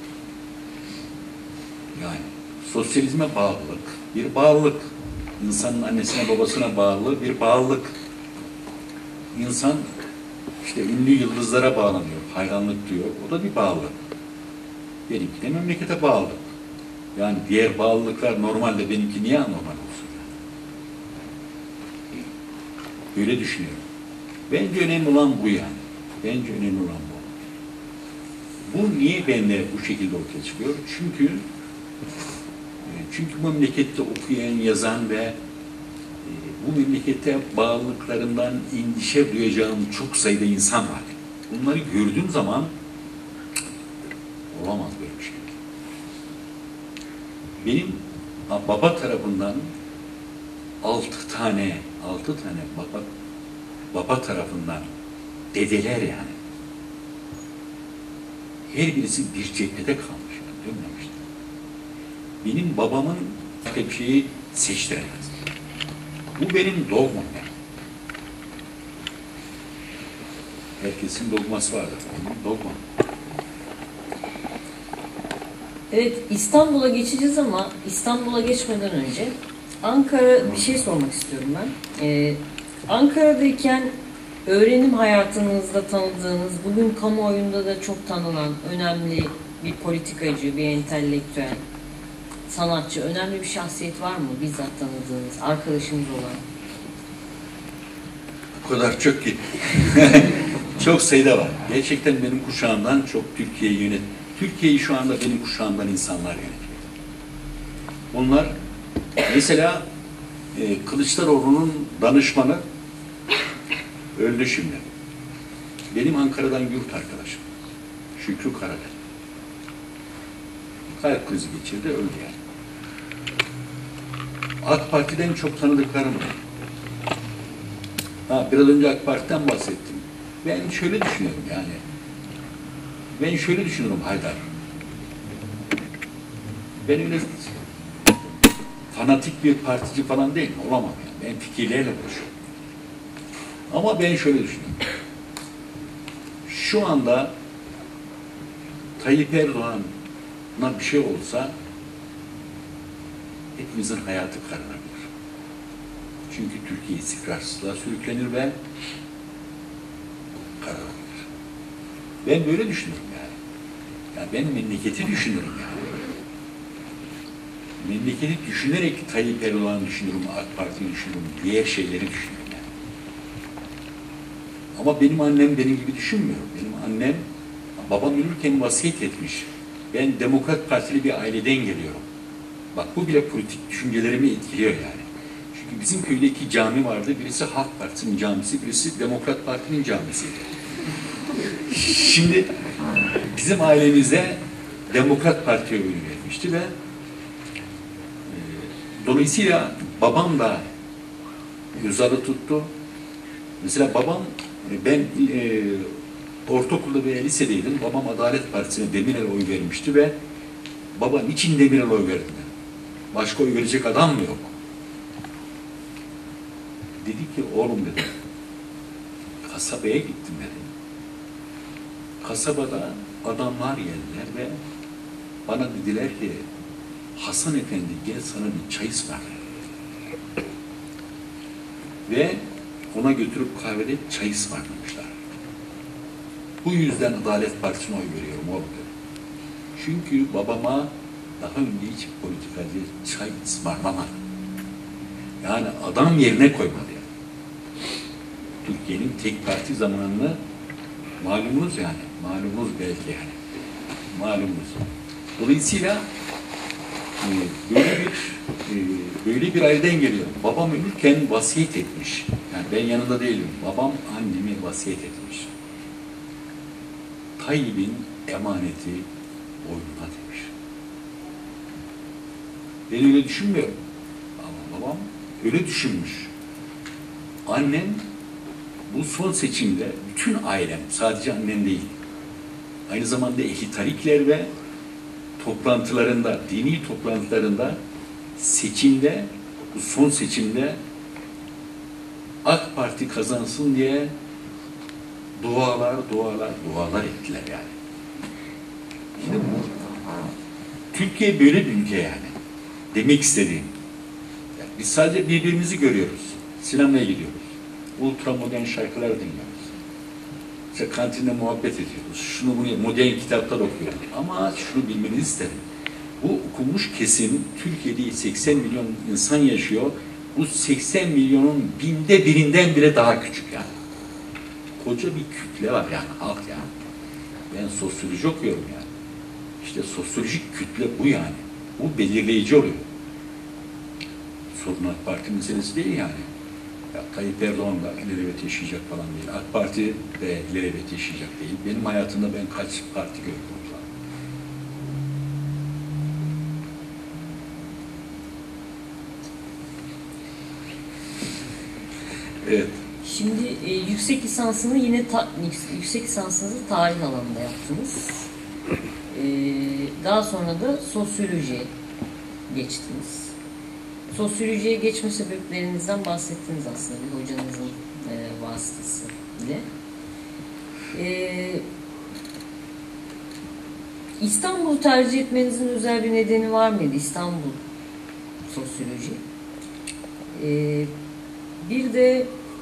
Yani sosyalizme bağlılık, bir bağlılık. İnsanın annesine babasına bağlı bir bağlılık. İnsan işte ünlü yıldızlara bağlanıyor, hayranlık diyor. O da bir bağlılık. Benimki de memlekete bağlı. Yani diğer bağlılıklar normalde benimki niye anormal olsun? Böyle düşünüyorum. Bence önemli olan bu yani. Bence önemli olan bu. Bu niye bende bu şekilde ortaya çıkıyor? Çünkü bu memlekette okuyan, yazan ve bu memlekette bağlılıklarından endişe duyacağım çok sayıda insan var. Bunları gördüğüm zaman olamaz böyle bir şey. Benim baba tarafından 6 tane baba tarafından dedeler yani. Her birisi bir cephede kalmış. Yani, dönmemişti. Benim babamın bir şeyi seçtiremez. Bu benim dogmam yani. Herkesin dogması vardır. Benim dogmam. Evet, İstanbul'a geçeceğiz ama İstanbul'a geçmeden önce Ankara bir şey sormak istiyorum ben. Ankara'dayken öğrenim hayatınızda tanıdığınız, bugün kamuoyunda da çok tanınan önemli bir politikacı, bir entelektüel, sanatçı, önemli bir şahsiyet var mı bizzat tanıdığınız, arkadaşınız olan? O kadar çok ki. Çok sayıda var. Gerçekten benim kuşağımdan çok Türkiye'yi şu anda benim kuşağımdan insanlar yönetiyor. Onlar mesela Kılıçdaroğlu'nun danışmanı öldü şimdi. Benim Ankara'dan yurt arkadaşım. Şükrü Karadel. Kalp krizi geçirdi, öldü yani. AK Parti'den çok tanıdıklarım var. Biraz önce AK Parti'den bahsettim. Ben şöyle düşünüyorum yani. Ben şöyle düşünüyorum Haydar. Ben öyle fanatik bir partici falan değilim. Olamam yani. Ben fikirlerle uğraşıyorum. Ama ben şöyle düşünüyorum. Şu anda Tayyip Erdoğan'a bir şey olsa hepimizin hayatı kararabilir. Çünkü Türkiye istikrarsızlığa sürüklenir ve kararabilir. Ben böyle düşünüyorum yani. Yani ben memleketi düşünüyorum yani. Memleketi düşünerek Tayyip Erdoğan'ı düşünüyorum, AK Parti'yi düşünüyorum, diğer şeyleri düşünüyorum yani. Ama benim annem benim gibi düşünmüyor. Benim annem, babam ölürken vasiyet etmiş. Ben Demokrat Partili bir aileden geliyorum. Bak bu bile politik düşüncelerimi etkiliyor yani. Çünkü bizim köyde 2 cami vardı. Birisi Halk Partisi'nin camisi, birisi Demokrat Parti'nin camisiydi. Şimdi bizim ailemizde Demokrat Parti'ye oy vermişti ve dolayısıyla babam da Özal'ı tuttu. Mesela babam, ben ortaokulda veya lisedeydim. Babam Adalet Partisi'ne Demirel'e oy vermişti ve baba niçin Demirel'e oy verdin? Başka oy verecek adam mı yok? Dedi ki oğlum dedi, kasabaya gittim dedi. Kasabada adamlar geldiler ve bana dediler ki Hasan Efendi gel sana bir çay ısmarlayayım. Ve ona götürüp kahvede çay ısmarlamışlar. Bu yüzden Adalet Partisi'ne oy veriyorum oğlum dedi. Çünkü babama daha önce hiç politikacı çay ısmarlamadı. Yani adam yerine koymadı yani. Türkiye'nin tek parti zamanını malumunuz yani. Malumunuz belki yani. Malumunuz. Dolayısıyla böyle bir aileden geliyorum. Babam ölürken vasiyet etmiş. Yani ben yanında değilim. Babam annemi vasiyet etmiş. Tayyip'in emaneti boynuna demiş. Ben öyle düşünmüyorum. Ama babam öyle düşünmüş. Annem bu son seçimde bütün ailem, sadece annem değil, aynı zamanda ehli tarikler ve toplantılarında, dini toplantılarında seçimde, bu son seçimde AK Parti kazansın diye dualar ettiler yani. Şimdi bu, Türkiye böyle bir ülke yani. Demek istediğim. Yani biz sadece birbirimizi görüyoruz. Sinemaya gidiyoruz. Ultramodern şarkılar dinliyoruz. İşte kantinde muhabbet ediyoruz. Şunu bunu modern kitaplar okuyoruz. Ama şunu bilmenizi isterim. Bu okumuş kesim, Türkiye'de 80 milyon insan yaşıyor. Bu 80 milyonun binde birinden bile daha küçük yani. Koca bir kütle var yani, halk yani. Ben sosyoloji okuyorum yani. İşte sosyolojik kütle bu yani. Bu belirleyici oluyor. Sorun AK Parti meselesi değil yani. Ya, Tayyip Erdoğan da ilelebet yaşayacak falan değil. AK Parti de ilelebet yaşayacak değil. Benim hayatımda ben kaç parti gördüm falan. Evet. Şimdi yüksek lisansını yine yüksek lisansınızı tarih alanında yaptınız. Daha sonra da sosyolojiye geçtiniz. Sosyolojiye geçme sebeplerinizden bahsettiniz aslında bir hocanızın vasıtasıyla. İstanbul'u tercih etmenizin özel bir nedeni var mıydı? İstanbul sosyoloji. Bir de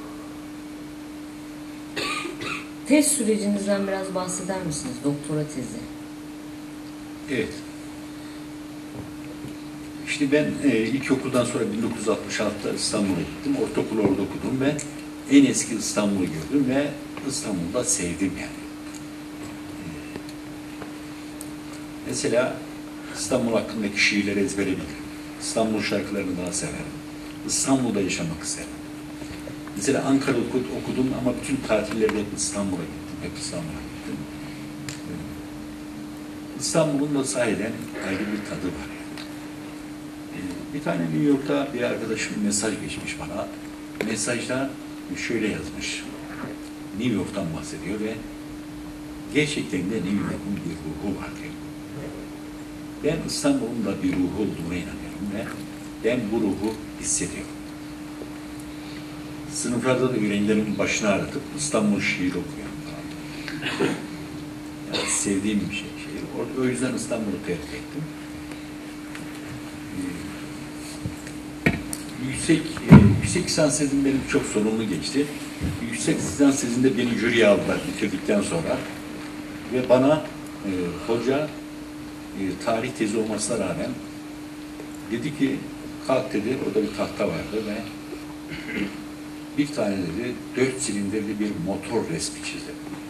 tez sürecinizden biraz bahseder misiniz? Doktora tezi. Evet. İşte ben ilkokuldan sonra 1966'da İstanbul'a gittim. Ortaokulu orada okudum ve en eski İstanbul'u gördüm ve İstanbul'da sevdim yani. Mesela İstanbul hakkındaki şiirleri ezbere bilirim. İstanbul şarkılarını daha severim. İstanbul'da yaşamak isterim. Mesela Ankara'da okudum ama bütün tatillerde hep İstanbul'a gittim. Hep İstanbul'a gittim. İstanbul'un da sahiden ayrı bir tadı var. Bir tane New York'ta bir arkadaşım mesaj geçmiş bana. Mesajda şöyle yazmış. New York'tan bahsediyor ve gerçekten de New York'un bir ruhu var diyor. Ben İstanbul'un da bir ruhu olduğuna inanıyorum ve ben bu ruhu hissediyorum. Sınıflarda da öğrencilerimin başına aratıp İstanbul şiiri okuyorum falan. Yani sevdiğim bir şey. O yüzden İstanbul'u tercih ettim. Yüksek lisans tezim benim çok sorunlu geçti. Yüksek lisans tezinde beni jüriye aldılar bitirdikten sonra. Ve bana hoca tarih tezi olmasına rağmen dedi ki kalk dedi, orada bir tahta vardı ve bir tane dedi 4 silindirli bir motor resmi çizdi.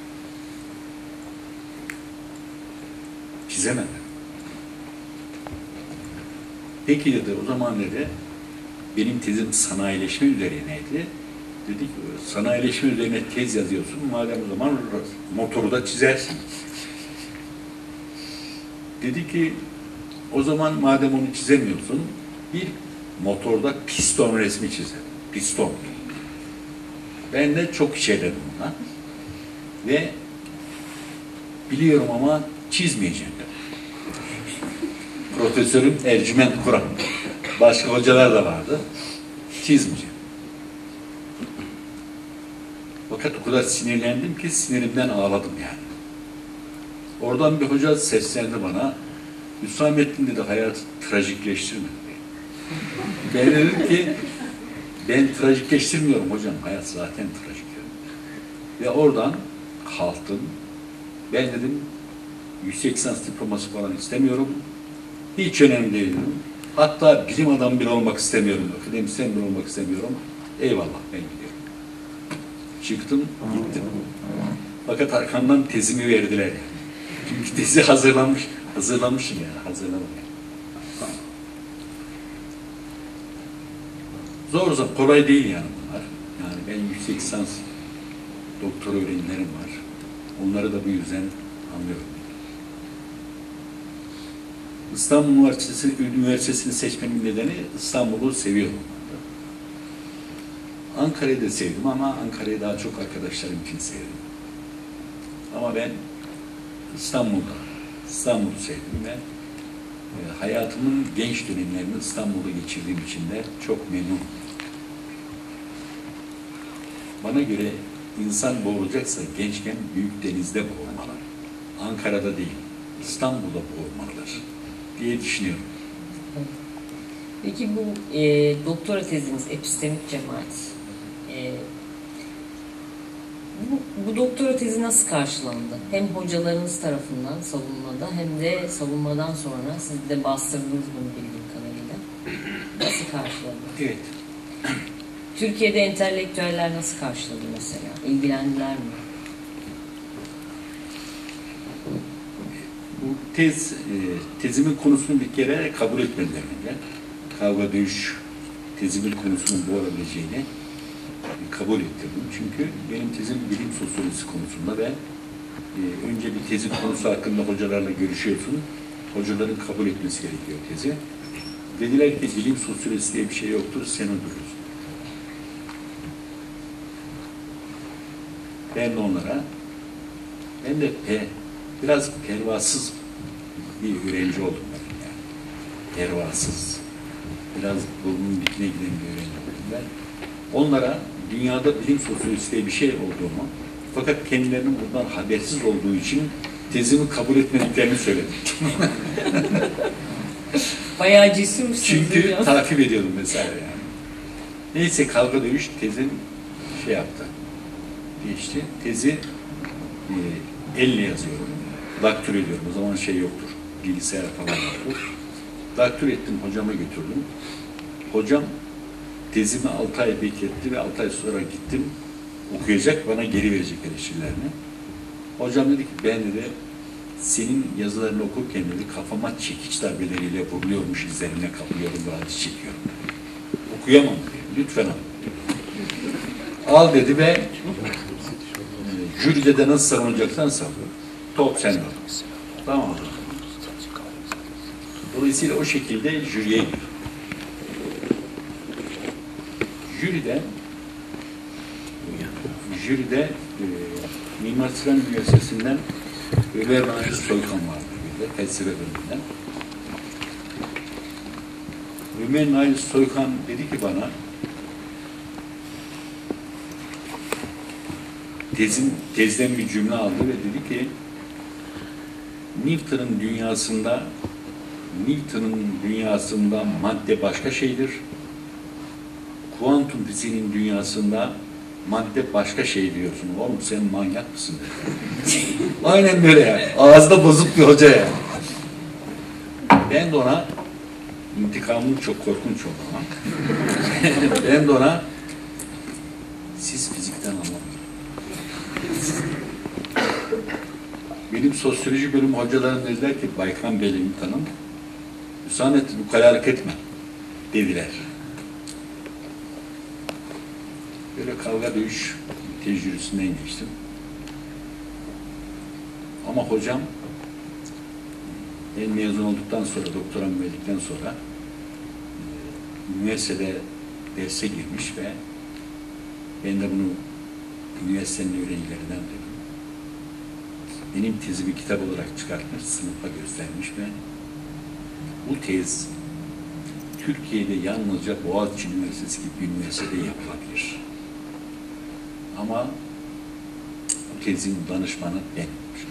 Çizemedim. Peki dedi, o zaman dedi, benim tezim sanayileşme üzerineydi. Dedi ki, sanayileşme üzerine tez yazıyorsun, madem o zaman motoru da çizersin. Dedi ki, o zaman madem onu çizemiyorsun, bir motorda piston resmi çizelim. Piston. Ben de çok işeledim buna. Ve biliyorum ama çizmeyeceğim. Profesörüm Ercüment Kur'an. Başka hocalar da vardı. Çizmeyeceğim. Fakat o kadar sinirlendim ki sinirimden ağladım yani. Oradan bir hoca seslendi bana. Hüsamettin dedi, hayatı trajikleştirme dedi. Ben dedim ki ben trajikleştirmiyorum hocam. Hayat zaten trajik. Ve oradan kalktım. Ben dedim yüksek lisans diploması falan istemiyorum. Hiç önemli değil dedim. Hatta bilim adamı bile olmak istemiyorum. Akademisyen bile olmak istemiyorum. Eyvallah ben gidiyorum. Çıktım, gittim. Fakat arkamdan tezimi verdiler yani. Çünkü tezi hazırlamışım yani. Hazırladım yani. Zor, kolay değil yani bunlar. Yani ben yüksek lisans doktor öğrencilerim var. Onları da bu yüzden anlıyorum. İstanbul Üniversitesi'ni seçmemin nedeni İstanbul'u seviyorum. Ankara'yı da sevdim ama Ankara'yı daha çok arkadaşlarım için sevdim. Ama ben İstanbul'u sevdim ve hayatımın genç dönemlerini İstanbul'da geçirdiğim için de çok memnunum. Bana göre insan boğulacaksa gençken büyük denizde boğulmalı. Ankara'da değil, İstanbul'da boğulmalıdır diye düşünüyorum. Peki bu doktora teziniz epistemik cemaat. Bu doktora tezi nasıl karşılandı? Hem hocalarınız tarafından savunmada hem de savunmadan sonra siz de bastırdınız bunu bildiğim kadarıyla. Nasıl karşılandı? Evet. Türkiye'de entelektüeller nasıl karşıladı mesela? İlgilendiler mi? Bu tezimin konusunu bir kere kabul etmediler önce. Kavga dövüş tezimin konusunun bu olabileceğini kabul ettirdim. Çünkü benim tezim bilim sosyolojisi konusunda ve önce bir tezin konusu hakkında hocalarla görüşüyorsun. Hocaların kabul etmesi gerekiyor tezi. Dediler ki bilim sosyolojisi diye bir şey yoktur, sen uyduruyorsun. Ben de onlara, ben de biraz pervasız bir öğrenci oldum ben yani. Pervasız, biraz burnunun dikine giden bir öğrenci oldum ben. Onlara dünyada bilim sosyolojisi diye bir şey olduğumu, fakat kendilerinin bundan habersiz olduğu için tezimi kabul etmediklerini söyledim. Bayağı cesurmuşsunuz. Çünkü ya. takip ediyordum vesaire yani. Neyse kavga dövüş tezim şey yaptı. Geçti. Tezi elle yazıyorum. Daktür ediyorum. O zaman şey yoktur. Bilgisayar falan yoktur. Daktür ettim. Hocama götürdüm. Hocam tezimi 6 ay bekletti ve 6 ay sonra gittim. Okuyacak, bana geri verecek eleştirilerini. Hocam dedi ki ben de senin yazılarını okurken dedi kafama çekiç darbeleriyle vuruluyormuş, izlerine kapılıyorum ve acı çekiyorum. Okuyamam dedi. Lütfen al. Al dedi ve jüride de nasıl savunacaksan savun. Top sende. Tamam. Dolayısıyla o şekilde jüriye gir. Jüride Mimar Sinan Üniversitesi'nden Ömer Nail Soykan vardı bir de, felsefe bölümünden. Ömer Nail Soykan dedi ki bana tezden bir cümle aldı ve dedi ki Newton'un dünyasında madde başka şeydir. Kuantum fiziğinin dünyasında madde başka şey diyorsun. Oğlum sen manyak mısın? Aynen böyle yani. Ağızda bozuk bir hoca yani. Ben de ona intikamım çok korkunç oldu ama ben de ona siz fizikten anlamıyorsunuz. Benim sosyoloji bölümü hocalarım dediler ki Baykan Bey'le imtihanım Hüsamettin bu kararlık etme dediler. Böyle kavga dövüş tecrübesinden geçtim. Ama hocam ben mezun olduktan sonra, doktoramı verdikten sonra üniversitede derse girmiş ve ben de bunu üniversitenin öğrencilerinden duydum. Benim tezimi kitap olarak çıkartmış, sınıfa göstermiş ve bu tez Türkiye'de yalnızca Boğaziçi Üniversitesi gibi bir üniversitede yapılabilir. Ama bu tezin danışmanı ben.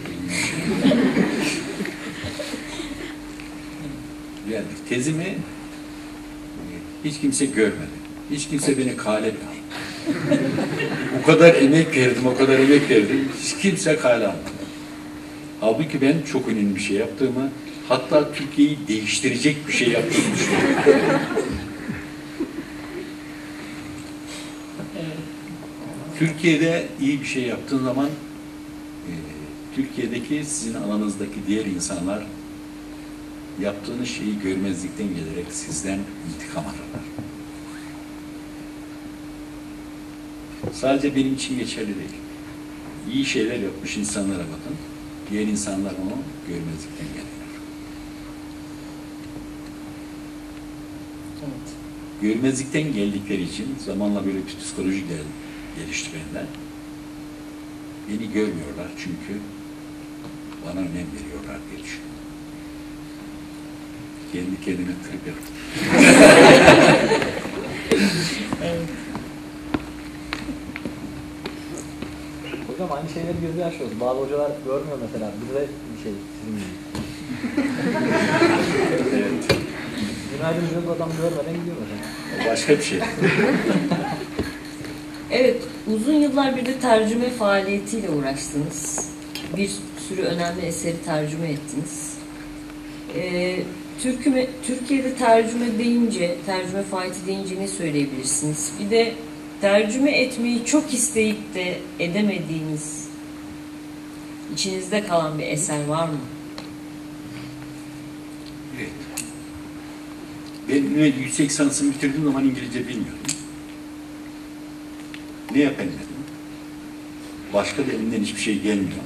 Yani tezimi hiç kimse görmedi. Hiç kimse beni kale etmedi. O kadar emek verdim, hiç kimse kale almadı. Halbuki ben çok önemli bir şey yaptığımı, hatta Türkiye'yi değiştirecek bir şey yaptığımı düşünüyorum. Türkiye'de iyi bir şey yaptığın zaman Türkiye'deki sizin alanınızdaki diğer insanlar yaptığınız şeyi görmezlikten gelerek sizden intikam alırlar. Sadece benim için geçerli değil. İyi şeyler yapmış insanlara bakın. Diğer insanlar onu görmezlikten geliyor. Evet. Görmezlikten geldikleri için zamanla böyle bir psikoloji gelişti benden. Beni görmüyorlar çünkü bana önem veriyorlar diye düşünüyorum. Kendi kendime trip yaptım. Evet. Hocam aynı şeyleri gözü yaşıyoruz. Bazı hocalar görmüyor mesela. Bize bir şey sizin gibi. Evet. Günaydın diyoruz, adam görmeden gidiyor mesela. O başka bir şey. Evet, uzun yıllar bir de tercüme faaliyetiyle uğraştınız. Bir sürü önemli eseri tercüme ettiniz. Türkiye'de tercüme deyince, tercüme faaliyeti deyince ne söyleyebilirsiniz? Bir de tercüme etmeyi çok isteyip de edemediğiniz, içinizde kalan bir eser var mı? Evet. Ben yüksek lisansımı bitirdiğim zaman İngilizce bilmiyordum. Ne yapayım dedim. Başka da elimden hiçbir şey gelmiyor.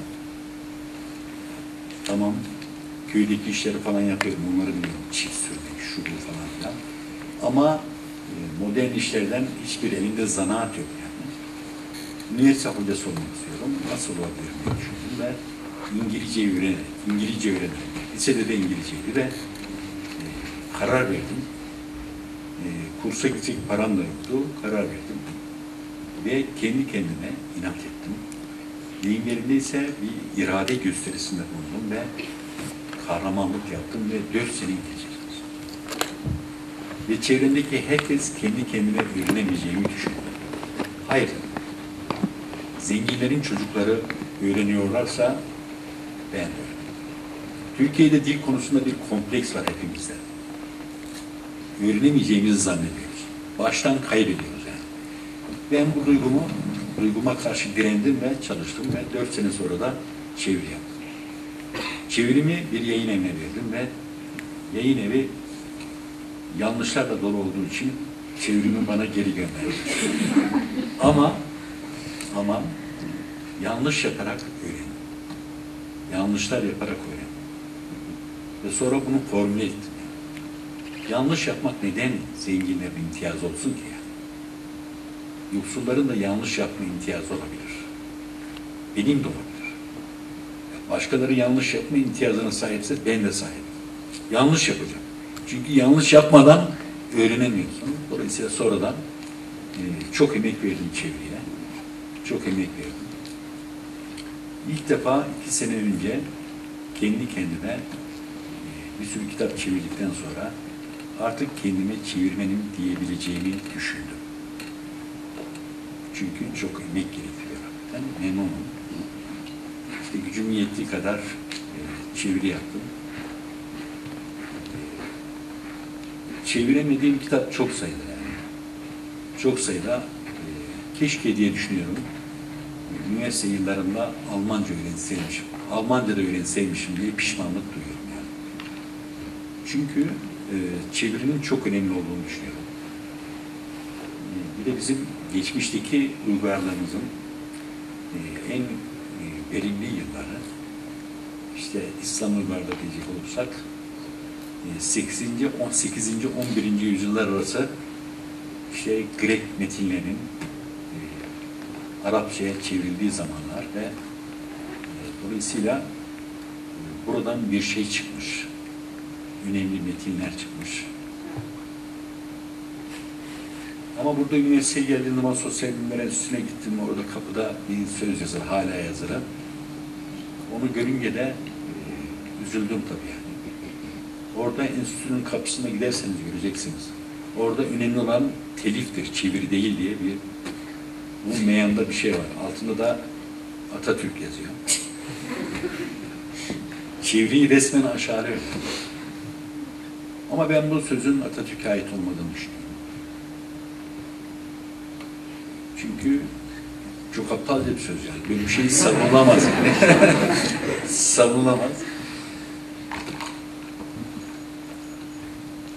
Tamam, köydeki işleri falan yapıyorum, onları biliyorum. Çift sürmek, şu bu falan filan. Ama modern işlerden hiçbir elinde zanaat yok yani. Üniversite hocası olmak istiyorum. Nasıl olabilirim diye düşündüm ve İngilizce öğrenerek. Lisede de İngilizceydi ve karar verdim. Kursa gidecek param da yoktu. Karar verdim. Ve kendi kendime inat ettim. Deyim yerindeyse bir irade gösterisinde bulundum ve kahramanlık yaptım ve 4 sene İngilizce çalıştım. Ve çevremdeki herkes kendi kendine öğrenemeyeceğimi düşündü. Hayır. Zenginlerin çocukları öğreniyorlarsa ben de öğreniyorum. Türkiye'de dil konusunda bir kompleks var hepimizde. Öğrenemeyeceğimizi zannediyoruz. Baştan kaybediyoruz yani. Ben bu duyguma karşı direndim ve çalıştım ve 4 sene sonra da çeviri yaptım. Çevirimi bir yayın evine verdim ve yayın evi yanlışlarla dolu olduğu için çevirimi bana geri gönderdi. ama yanlış yaparak öğrendim. Yanlışlar yaparak öğrendim. Ve sonra bunu formüle ettim. Yanlış yapmak neden zenginlerin imtiyazı olsun ki yani? Yoksulların da yanlış yapma imtiyazı olabilir. Benim de olabilir. Başkaları yanlış yapma imtiyazına sahipse ben de sahibim. Yanlış yapacağım. Çünkü yanlış yapmadan öğrenemiyorsun. Dolayısıyla sonradan çok emek verdim çeviriye. Çok emek verdim. İlk defa 2 sene önce kendi kendime bir sürü kitap çevirdikten sonra artık kendime çevirmenim diyebileceğimi düşündüm. Çünkü çok emek gerektiriyor. Ben memnunum. İşte gücüm yettiği kadar çeviri yaptım. Çeviremediğim kitap çok sayıda yani. Çok sayıda. Keşke diye düşünüyorum. Üniversite yıllarında Almanca öğrenseymişim. Almanca da öğrenseymişim diye pişmanlık duyuyorum yani. Çünkü çevirinin çok önemli olduğunu düşünüyorum. Bir de bizim geçmişteki uygarlığımızın en verimli yılları, işte İslam uygarlığı diyecek olursak 8. 18. 11. yüzyıllar arası işte Grek metinlerinin Arapçaya çevrildiği zamanlar ve dolayısıyla buradan bir şey çıkmış. Önemli metinler çıkmış. Ama burada üniversiteye geldiğim zaman Sosyal Bilimler Enstitüsü'ne gittim. Orada kapıda bir söz yazarı, hala yazarı. Onu görünce de üzüldüm tabii yani. Orada enstitünün kapısına giderseniz göreceksiniz. Orada önemli olan teliftir, çeviri değil diye bu meyanda bir şey var. Altında da Atatürk yazıyor. Çeviriyi resmen aşağılıyor. Ama ben bu sözün Atatürk'e ait olmadığını düşünüyorum. Çünkü çok aptalca bir söz yani. Böyle bir şey savunulamaz yani. Savunulamaz.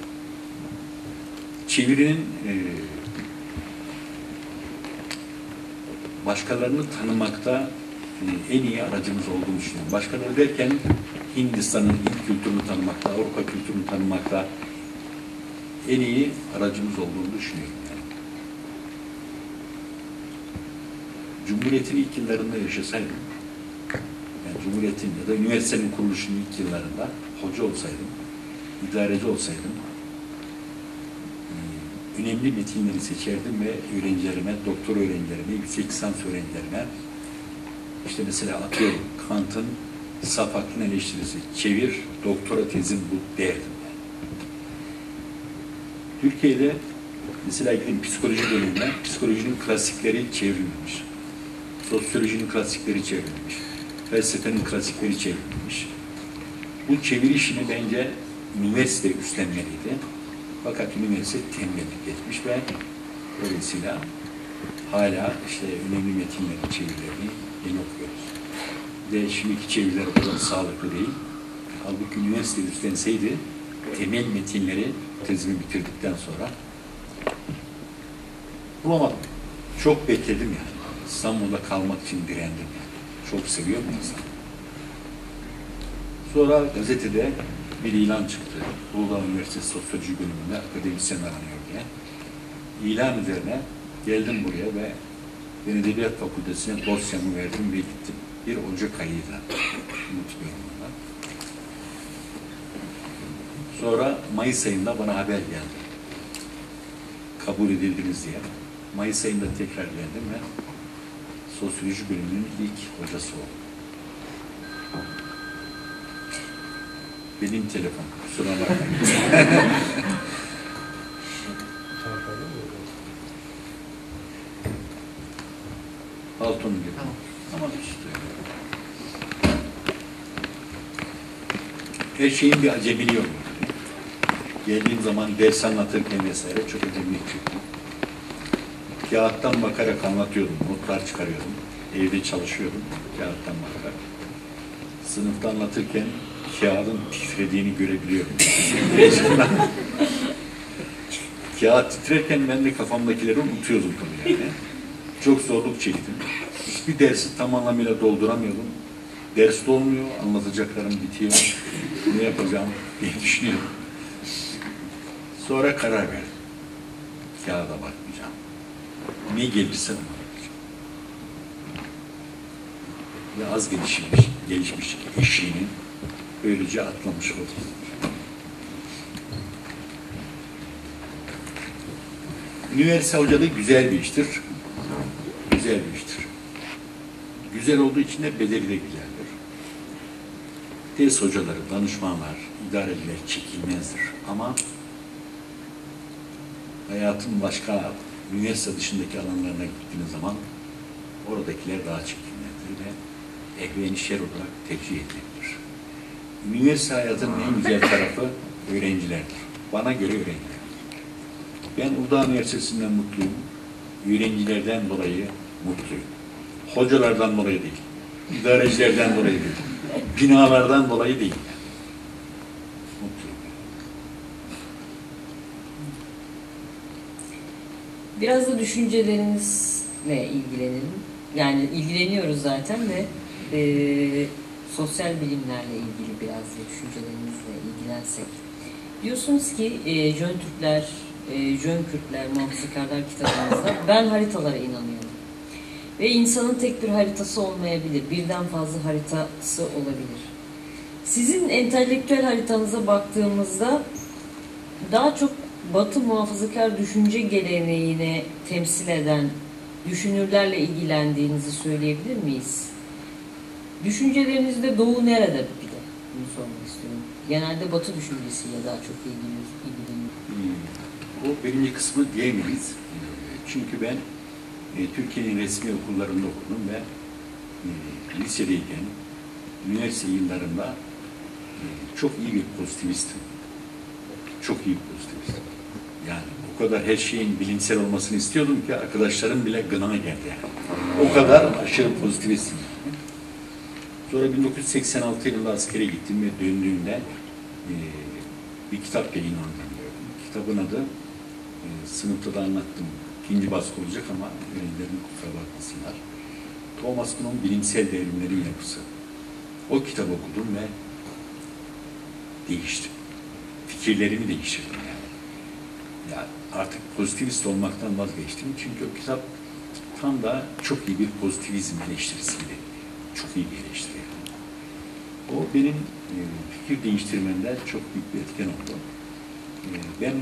Çevirinin başkalarını tanımakta en iyi aracımız olduğunu düşünüyorum. Başkaları derken Hindistan'ın ilk kültürünü tanımakta, Avrupa kültürünü tanımakta en iyi aracımız olduğunu düşünüyorum. Yani. Cumhuriyet'in ilk yıllarında yaşasaydım, yani Cumhuriyet'in ya da üniversitenin kuruluşunun ilk yıllarında hoca olsaydım, idareci olsaydım, önemli metinleri seçerdim ve öğrencilerime, doktor öğrencilerime, yüksek lisans öğrencilerime, işte mesela atıyorum Kant'ın saf aklın eleştirisi, çevir, doktora tezin bu derdim. Yani. Türkiye'de mesela gidin psikoloji bölümüne, psikolojinin klasikleri çevrilmemiş. Sosyolojinin klasikleri çevrilmiş. Felsefenin klasikleri çevrilmiş. Bu çeviri işini bence üniversite üstlenmeliydi. Fakat üniversite tembellik etmiş ve dolayısıyla hala işte önemli metinlerin çevirilerini yeni okuyoruz. Ve şimdiki çeviriler o kadar sağlıklı değil. Halbuki üniversite üstlenseydi temel metinleri tezimi bitirdikten sonra bulamadım. Çok bekledim yani. İstanbul'da kalmak için direndim yani. Çok seviyorum insan. Sonra gazetede bir ilan çıktı. Uludağ Üniversitesi Sosyoloji bölümünde akademisyen aranıyor diye. İlan üzerine geldim buraya ve ben Edebiyat Fakültesi'ne dosyamı verdim ve gittim. Bir Ocak ayıydı. Unutmuyorum onu. Sonra Mayıs ayında bana haber geldi. Kabul edildiniz diye. Mayıs ayında tekrar geldim ve Sosyoloji bölümünün ilk hocası oldum. Benim telefon. Kusura bakmayın. Altın gibi. Tamam işte. Her şeyin bir acemiliği yok. Geldiğim zaman ders anlatırken vesaire çok acemilik çıktı. Kağıttan bakarak anlatıyordum, notlar çıkarıyordum. Evde çalışıyordum, kağıttan bakarak. Sınıfta anlatırken kağıdın titrediğini görebiliyorum. Kağıt titrerken ben de kafamdakileri unutuyordum tabii yani. Çok zorluk çektim. Hiçbir dersi tam anlamıyla dolduramıyordum. Ders dolmuyor, anlatacaklarım bitiyor. Ne yapacağım diye düşünüyorum. Sonra karar verdim. Kağıda bakmayacağım. Ne gelirse ona bakacağım. Ve az gelişmiş eşiğini böylece atlamış oldum. Üniversite hocalığı güzel bir iştir. Güzel bir iştir. Güzel olduğu için de bedeli de güzeldir. Ders hocaları, danışmanlar, idareciler çekilmezdir. Ama hayatın başka üniversite dışındaki alanlarına gittiğiniz zaman oradakiler daha çekilmezdir ve ehven işler olarak tercih edilebilir. Üniversite hayatının en güzel tarafı öğrencilerdir. Bana göre öğrenciler. Ben Uludağ Üniversitesi'nden mutluyum. Öğrencilerden dolayı mutluyum. Hocalardan dolayı değil. İdarecilerden dolayı değil. Binalardan dolayı değil. Mutluyum. Biraz da düşüncelerinizle ilgilenelim. Yani ilgileniyoruz zaten de sosyal bilimlerle ilgili biraz da düşüncelerinizle ilgilensek. Diyorsunuz ki Jön Türkler, Jön Kürtler, Muhafazakarlar kitabınızda ben haritalara inanıyorum. Ve insanın tek bir haritası olmayabilir. Birden fazla haritası olabilir. Sizin entelektüel haritanıza baktığımızda daha çok Batı muhafazakar düşünce geleneğini temsil eden düşünürlerle ilgilendiğinizi söyleyebilir miyiz? Düşüncelerinizde Doğu nerede bir de? Bunu sormak istiyorum. Genelde Batı düşüncesiyle daha çok ilgileniyorum. O birinci kısmı diyemeyiz. Çünkü ben Türkiye'nin resmi okullarında okudum ve lisedeyken, üniversite yıllarında çok iyi bir pozitivistim. Çok iyi bir pozitivist. Yani o kadar her şeyin bilimsel olmasını istiyordum ki arkadaşlarım bile gınama geldi yani. O kadar aşırı pozitivistim. Sonra 1986 yılında askere gittim ve döndüğümde bir kitap yayınlandı. Kitabın adı sınıfta da anlattım. İkinci baskı olacak ama öğrencilerim kusura bakmasınlar. Thomas Kuhn'un Bilimsel Devrimlerin Yapısı. O kitabı okudum ve değiştim. Fikirlerimi değiştirdim yani. Ya artık pozitivist olmaktan vazgeçtim. Çünkü o kitap tam da çok iyi bir pozitivizm eleştirisiydi. Çok iyi bir eleştiri. O benim fikir değiştirmemde çok büyük bir etken oldu. Ben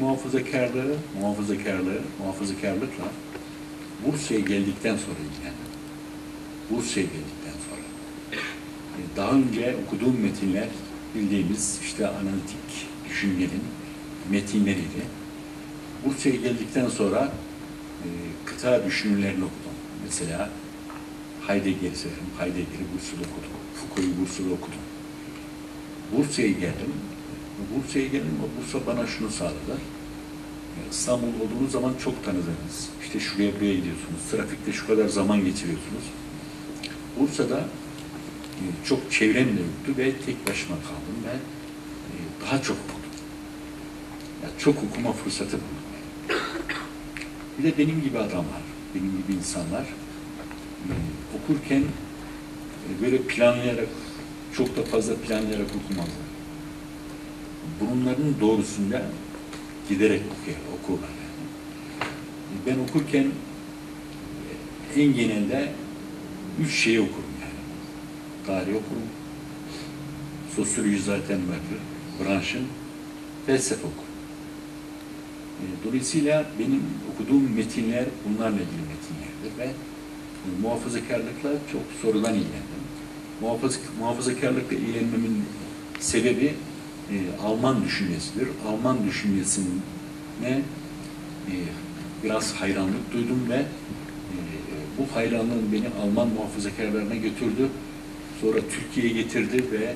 muhafazakarlıkla Bursa'ya geldikten sonra ilgilendim. Bursa'ya geldikten sonra. Daha önce okuduğum metinler bildiğimiz işte analitik düşüncenin metinleriydi. Bursa'ya geldikten sonra kıta düşünürlerini okudum. Mesela Heidegger'i severim. Heidegger'i Bursa'da okudum. Foucault'u Bursa'da okudum. Bursa'ya geldim. Bursa bana şunu sağladı. İstanbul olduğunuz zaman çok tanıdınız. İşte şuraya buraya gidiyorsunuz. Trafikte şu kadar zaman geçiriyorsunuz. Bursa'da çok çevrem de yoktu ve tek başıma kaldım ve daha çok okudum. Yani çok okuma fırsatı buldum. Bir de benim gibi adamlar, benim gibi insanlar okurken böyle planlayarak, çok da fazla planlayarak okumazlar. Bunların doğrusunda giderek okurlar yani. Ben okurken en genelde 3 şeyi okurum yani. Tarih okurum, sosyoloji zaten vardır, branşın, felsefe okurum. Dolayısıyla benim okuduğum metinler bunlarla ilgili metinlerdir ve muhafazakarlıkla çok sorulan ilgilendim. Muhafazakarlıkla ilgilenmemin sebebi Alman düşüncesidir. Alman düşüncesine biraz hayranlık duydum ve bu hayranlığın beni Alman muhafazakarlarına götürdü. Sonra Türkiye'ye getirdi ve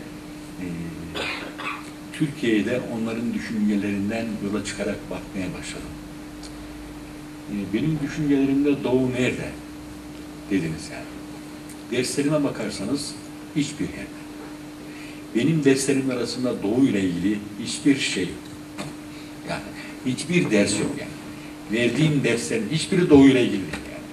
Türkiye'de onların düşüncelerinden yola çıkarak bakmaya başladım. Benim düşüncelerimde Doğu nerede dediniz yani. Derslerime bakarsanız hiçbir yerde. Benim derslerim arasında Doğu ile ilgili hiçbir şey yok. Yani hiçbir ders yok yani. Verdiğim derslerin hiçbiri Doğu ile ilgili değil yani.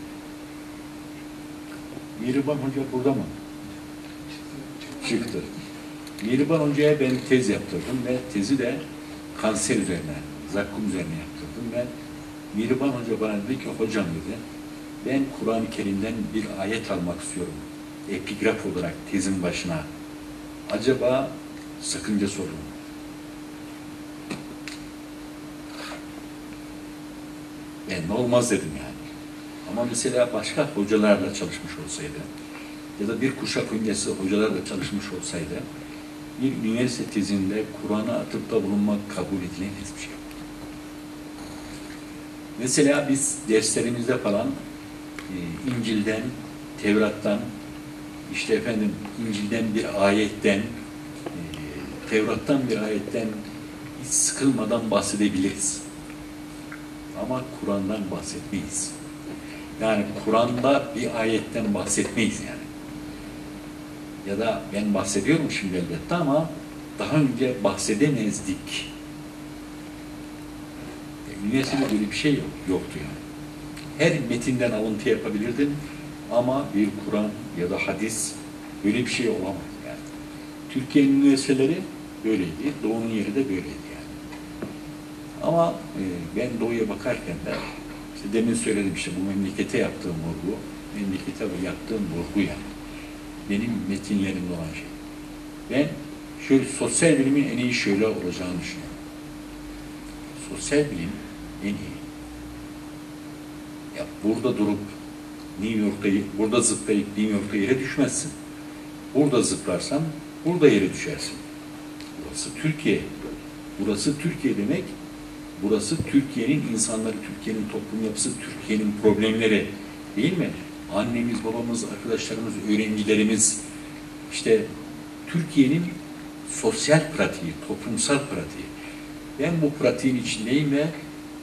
Mihriban Hoca burada mı? Çıktı. Mihriban Hoca'ya ben tez yaptırdım ve tezi de kanser üzerine, zakkum üzerine yaptırdım ve Mihriban Hoca bana dedi ki, hocam dedi, ben Kur'an-ı Kerim'den bir ayet almak istiyorum. Epigraf olarak tezin başına. Acaba sakınca sorun. Ne olmaz dedim yani. Ama mesela başka hocalarla çalışmış olsaydı ya da bir kuşak öncesi hocalarla çalışmış olsaydı bir üniversite tezinde Kur'an'a atıfta bulunmak kabul edilemez bir şey. Mesela biz derslerimizde falan İncil'den, Tevrat'tan, işte efendim İncil'den bir ayetten, Tevrat'tan bir ayetten hiç sıkılmadan bahsedebiliriz. Ama Kur'an'dan bahsetmeyiz. Yani Kur'an'da bir ayetten bahsetmeyiz yani. Ya da ben bahsediyorum şimdi elbette ama daha önce bahsedemezdik. Üniversitede böyle bir şey yoktu yani. Her metinden alıntı yapabilirdin ama bir Kur'an ya da hadis böyle bir şey olamaz yani. Türkiye'nin üniversiteleri böyleydi, Doğu'nun yeri de böyleydi yani. Ama ben Doğu'ya bakarken de işte demin söyledim işte bu memlekete yaptığım vurgu, memlekete yaptığım vurgu yani. Benim metinlerimde olan şey. Ben şöyle sosyal bilimin en iyi şöyle olacağını düşünüyorum. Sosyal bilim en iyi. Ya burada durup burada zıplayıp New York'ta yere düşmezsin. Burada zıplarsan burada yere düşersin. Burası Türkiye. Burası Türkiye demek. Burası Türkiye'nin insanları, Türkiye'nin toplum yapısı, Türkiye'nin problemleri değil mi? Annemiz, babamız, arkadaşlarımız, öğrencilerimiz, işte Türkiye'nin sosyal pratiği, toplumsal pratiği. Ben bu pratiğin içindeyim ve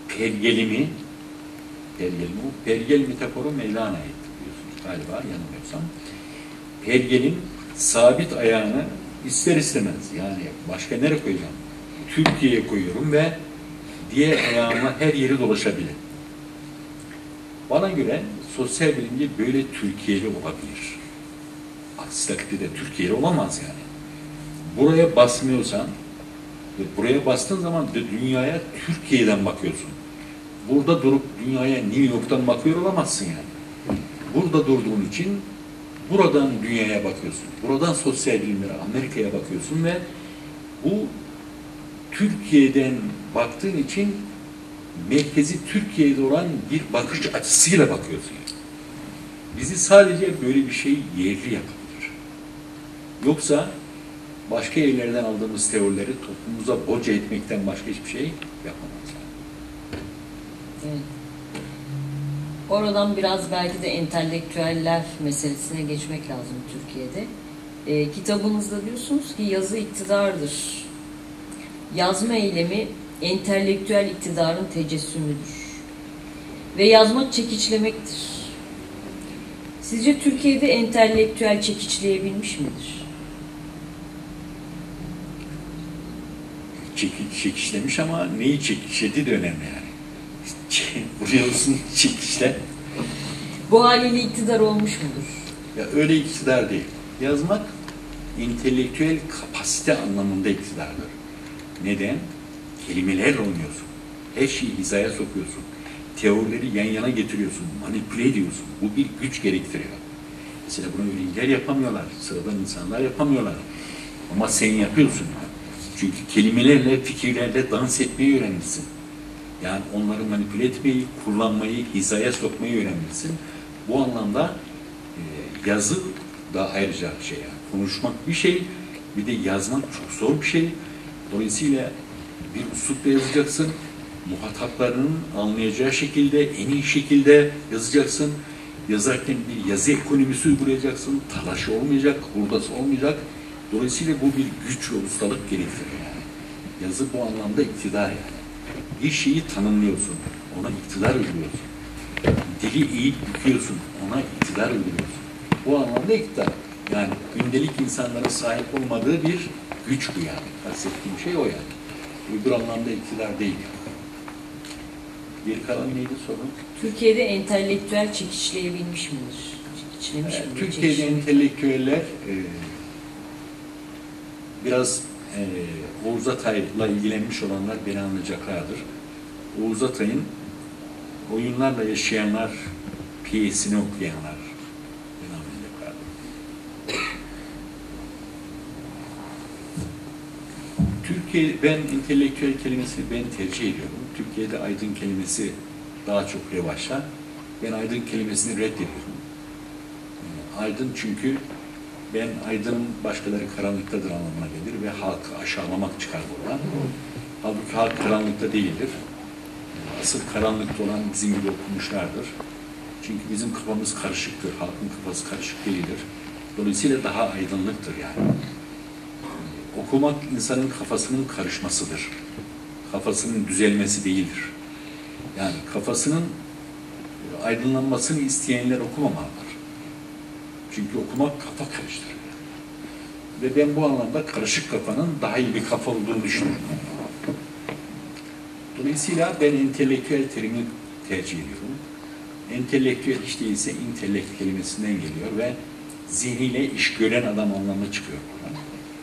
pergel metaforu Mevlana'ya ait biliyorsunuz galiba yanılmıyorsam. Pergelin sabit ayağını ister istemez yani başka nereye koyacağım? Türkiye'ye koyuyorum ve diğer ayağıma her yeri dolaşabilir. Bana göre sosyal bilimci böyle Türkiye'li olabilir. Aksi takdirde Türkiye'li olamaz yani. Buraya basmıyorsan, buraya bastığın zaman da dünyaya Türkiye'den bakıyorsun. Burada durup dünyaya New York'tan bakıyor olamazsın yani. Burada durduğun için buradan dünyaya bakıyorsun. Buradan sosyal bilimlere, Amerika'ya bakıyorsun ve bu Türkiye'den baktığın için merkezi Türkiye'de olan bir bakış açısıyla bakıyorsun. Bizi sadece böyle bir şey yerli yapabilir. Yoksa başka yerlerden aldığımız teorileri toplumumuza boca etmekten başka hiçbir şey yapamaz. Evet. Oradan biraz belki de entelektüeller meselesine geçmek lazım Türkiye'de. Kitabınızda diyorsunuz ki yazı iktidardır. Yazma eylemi entelektüel iktidarın tecessümüdür. Ve yazmak çekiçlemektir. Sizce Türkiye'de entelektüel çekiçleyebilmiş midir? Çekişlemiş ama neyi çekişlediği de önemli yani. Vuruyorsun çekişle. Bu haliyle iktidar olmuş mudur? Ya öyle iktidar değil. Yazmak entelektüel kapasite anlamında iktidardır. Neden? Kelimelerle oynuyorsun. Her şeyi hizaya sokuyorsun. Teorileri yan yana getiriyorsun. Manipüle ediyorsun. Bu bir güç gerektiriyor. Mesela bunu öğrenciler yapamıyorlar. Sıradan insanlar yapamıyorlar. Ama sen yapıyorsun. Çünkü kelimelerle, fikirlerle dans etmeyi öğrenmişsin. Yani onları manipüle etmeyi, kullanmayı, hizaya sokmayı öğrenmişsin. Bu anlamda yazı da ayrıca şey yani. Konuşmak bir şey, bir de yazmak çok zor bir şey. Dolayısıyla bir üslupla yazacaksın. Muhataplarının anlayacağı şekilde, en iyi şekilde yazacaksın. Yazarken bir yazı ekonomisi uygulayacaksın. Talaşı olmayacak, hurdası olmayacak. Dolayısıyla bu bir güç ve ustalık gerektiriyor yani. Yazı bu anlamda iktidar yani. Bir şeyi tanımlıyorsun, ona iktidar uyguluyorsun. Dili eğip büküyorsun, ona iktidar uyguluyorsun. Bu anlamda iktidar. Yani gündelik insanların sahip olmadığı bir güç bu yani. Kastettiğim şey o yani. Öbür anlamda iktidar değil yani. Geri kalan neydi sorun? Türkiye'de entelektüel çekiçleyebilmiş midir? Çekiçlemiş midir? Türkiye'de entelektüeller biraz Oğuz Atay'la ilgilenmiş olanlar beni anlayacaklardır. Oğuz Atay'ın Oyunlarla Yaşayanlar piyesini okuyanlar beni anlayacaklardır. Türkiye, ben entelektüel kelimesini ben tercih ediyorum. Türkiye'de aydın kelimesi daha çok revaçta. Ben aydın kelimesini reddediyorum. Aydın çünkü ben aydın başkaları karanlıktadır anlamına gelir ve halkı aşağılamak çıkar buradan. Halbuki halk karanlıkta değildir. Asıl karanlıkta olan bizim gibi okumuşlardır. Çünkü bizim kafamız karışıktır, halkın kafası karışık değildir. Dolayısıyla daha aydınlıktır yani. Okumak insanın kafasının karışmasıdır. Kafasının düzelmesi değildir. Yani kafasının aydınlanmasını isteyenler okumamalıdır. Çünkü okumak kafa karıştırır. Ve ben bu anlamda karışık kafanın daha iyi bir kafa olduğunu düşünüyorum. Dolayısıyla ben entelektüel terimi tercih ediyorum. Entelektüel hiç değilse intellekt kelimesinden geliyor ve zihniyle iş gören adam anlamına çıkıyor buradan.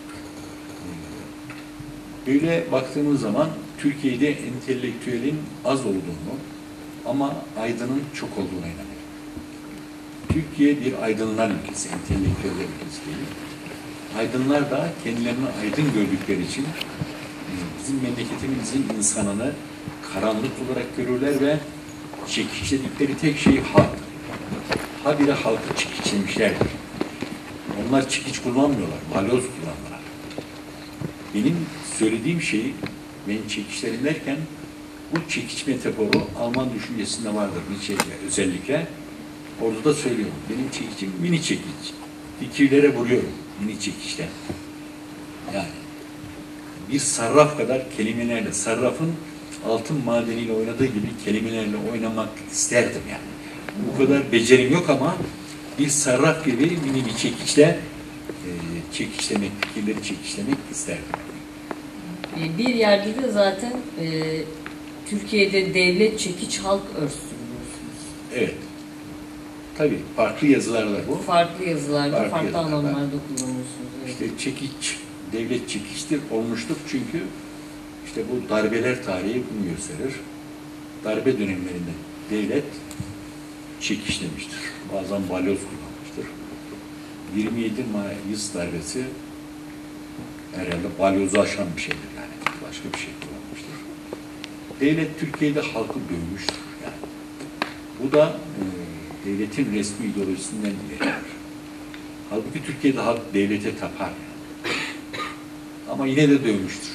Böyle baktığımız zaman Türkiye'de entelektüelin az olduğunu ama aydının çok olduğuna inanıyorum. Türkiye bir aydınlar ülkesi, entelektüeller ülkesi değil. Aydınlar da kendilerini aydın gördükleri için bizim memleketimizin insanını karanlık olarak görürler ve çekiçledikleri tek şey halk. Habire halkı çekiçlemişlerdir. Onlar çekiç kullanmıyorlar, balyoz kullanırlar. Benim söylediğim şeyi, ben çekiçlerim derken bu çekiç metaforu Alman düşüncesinde vardır bir şey özellikle. Orada da söylüyorum. Benim çekiçim mini çekiç. Fikirlere vuruyorum mini çekiçle. Yani bir sarraf kadar kelimelerle, sarrafın altın madeniyle oynadığı gibi kelimelerle oynamak isterdim yani. Bu kadar becerim yok ama bir sarraf gibi mini bir çekiçle çekiçlemek, fikirleri çekiçlemek isterdim. Bir yerde de zaten Türkiye'de devlet çekiç halk örsün diyorsunuz. Evet. Tabii farklı yazılarda bu. Farklı yazılarda, Farklı farklı yazılarda. anlamlarda kullanıyorsunuz. Evet. İşte çekiç, devlet çekiçtir olmuştur çünkü işte bu darbeler tarihi bunu gösterir. Darbe dönemlerinde devlet çekiç demiştir. Bazen balyoz kullanmıştır. 27 Mayıs darbesi herhalde balyozu aşan bir şeydir yani. Başka bir şey kullanmıştır. Devlet Türkiye'de halkı dövmüştür yani. Bu da devletin resmi ideolojisinden ileridir. Halbuki Türkiye'de halk devlete tapar yani. Ama yine de dövmüştür.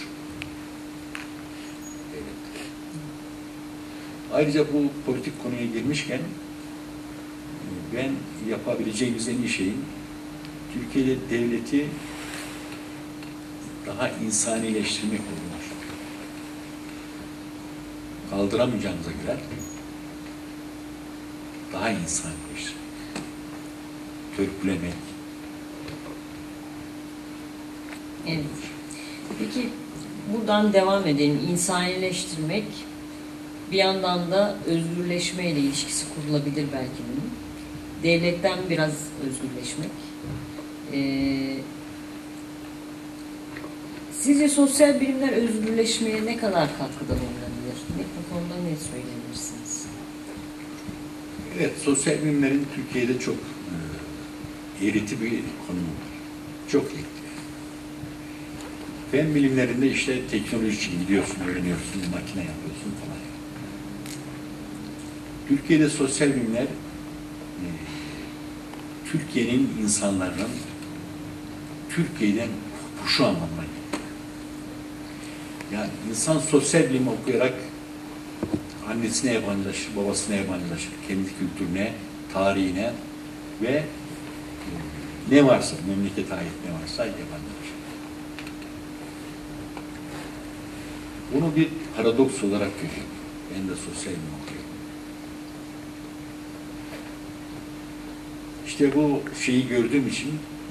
Devlet. Ayrıca bu politik konuya girmişken ben yapabileceğimiz en iyi şeyin Türkiye'de devleti daha insanileştirmek olmuş. Kaldıramayacağımıza göre daha insanileştirmek, törpülemek. Evet. Peki buradan devam edelim. İnsanileştirmek bir yandan da özgürleşmeyle ilişkisi kurulabilir belki bunun. Devletten biraz özgürleşmek. Sizce sosyal bilimler özgürleşmeye ne kadar katkıda bulunabilir? Bu konuda ne söyleyebilirsiniz? Evet, sosyal bilimlerin Türkiye'de çok eğreti bir konumu var. Çok eğreti. Fen bilimlerinde işte teknoloji için gidiyorsun, öğreniyorsun, makine yapıyorsun falan. Türkiye'de sosyal bilimler Türkiye'nin insanların Türkiye'den şu anlamına geliyor. Yani insan sosyal bilim okuyarak annesine yabancılaşır, babasına yabancılaşır, kendi kültürüne, tarihine ve ne varsa, memlekete ait ne varsa yabancılaşır. Bunu bir paradoks olarak görüyorum. Ben de sosyal bilim okuyorum. İşte bu şeyi gördüğüm için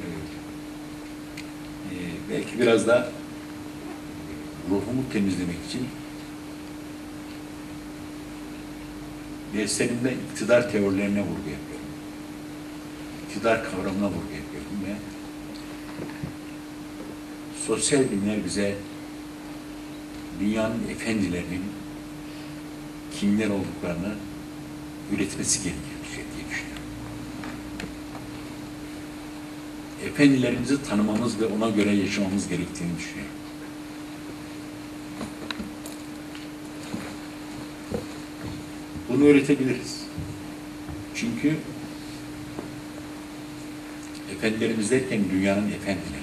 belki biraz da ruhumu temizlemek için derslerimde iktidar teorilerine vurgu yapıyorum. İktidar kavramına vurgu yapıyorum ve sosyal bilimler bize dünyanın efendilerinin kimler olduklarını üretmesi gerekiyor diye düşünüyorum. Efendilerimizi tanımamız ve ona göre yaşamamız gerektiğini düşünüyorum. Bunu öğretebiliriz. Çünkü efendilerimiz derken dünyanın efendileri.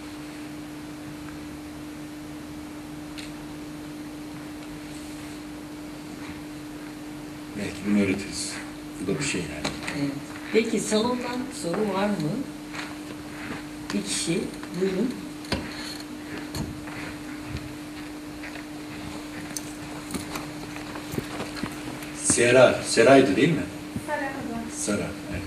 Belki bunu öğretiriz. Bu da bir şey yani. Evet. Peki salondan soru var mı? Bir kişi. Buyurun. Seray'dı değil mi? Sara hocam. Sara, evet.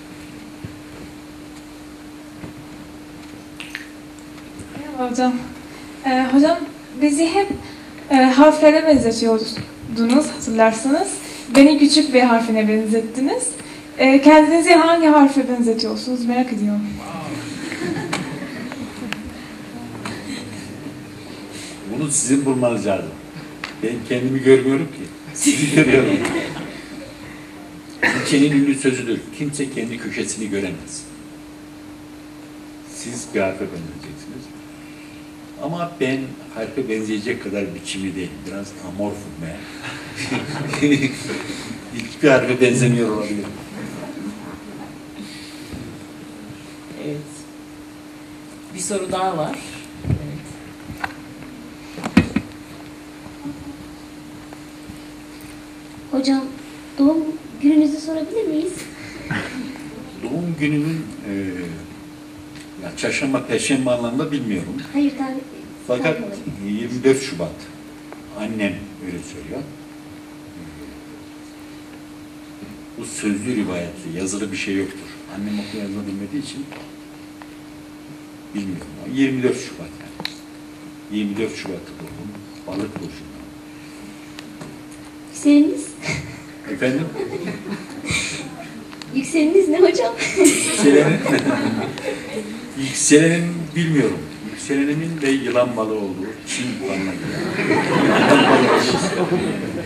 Merhaba hocam. Hocam bizi hep harflere benzetiyordunuz hatırlarsanız. Beni küçük bir harfine benzettiniz. Kendinizi hangi harfe benzetiyorsunuz merak ediyorum. Bunu sizin bulmanız lazım. Ben kendimi görmüyorum ki. Sizi görüyorum. Türkçenin ünlü sözüdür. Kimse kendi köşesini göremez. Siz bir harfe benzeyeceksiniz. Ama ben harfe benzeyecek kadar biçimli değilim. Biraz amorfum ben. Hiçbir harfe benzemiyor olabilir. Evet. Bir soru daha var. Evet. Hocam doğum gününüzü sorabilir miyiz? Doğum gününün ya çarşamba, perşembe anlamda bilmiyorum. Hayır tabii. Fakat 24 Şubat. Annem öyle söylüyor. Bu sözlü rivayetli, yazılı bir şey yoktur. Annem okuma yazma bilmediği için bilmiyorum. 24 Şubat yani. 24 Şubat'ta doğdum. Balık burcunda. Seriniz? Efendim? Yükseleniniz ne hocam? Yükselenin bilmiyorum. Yükselenimin de yılan balığı olduğu Çin planına göre. Yılan balığı olduğu.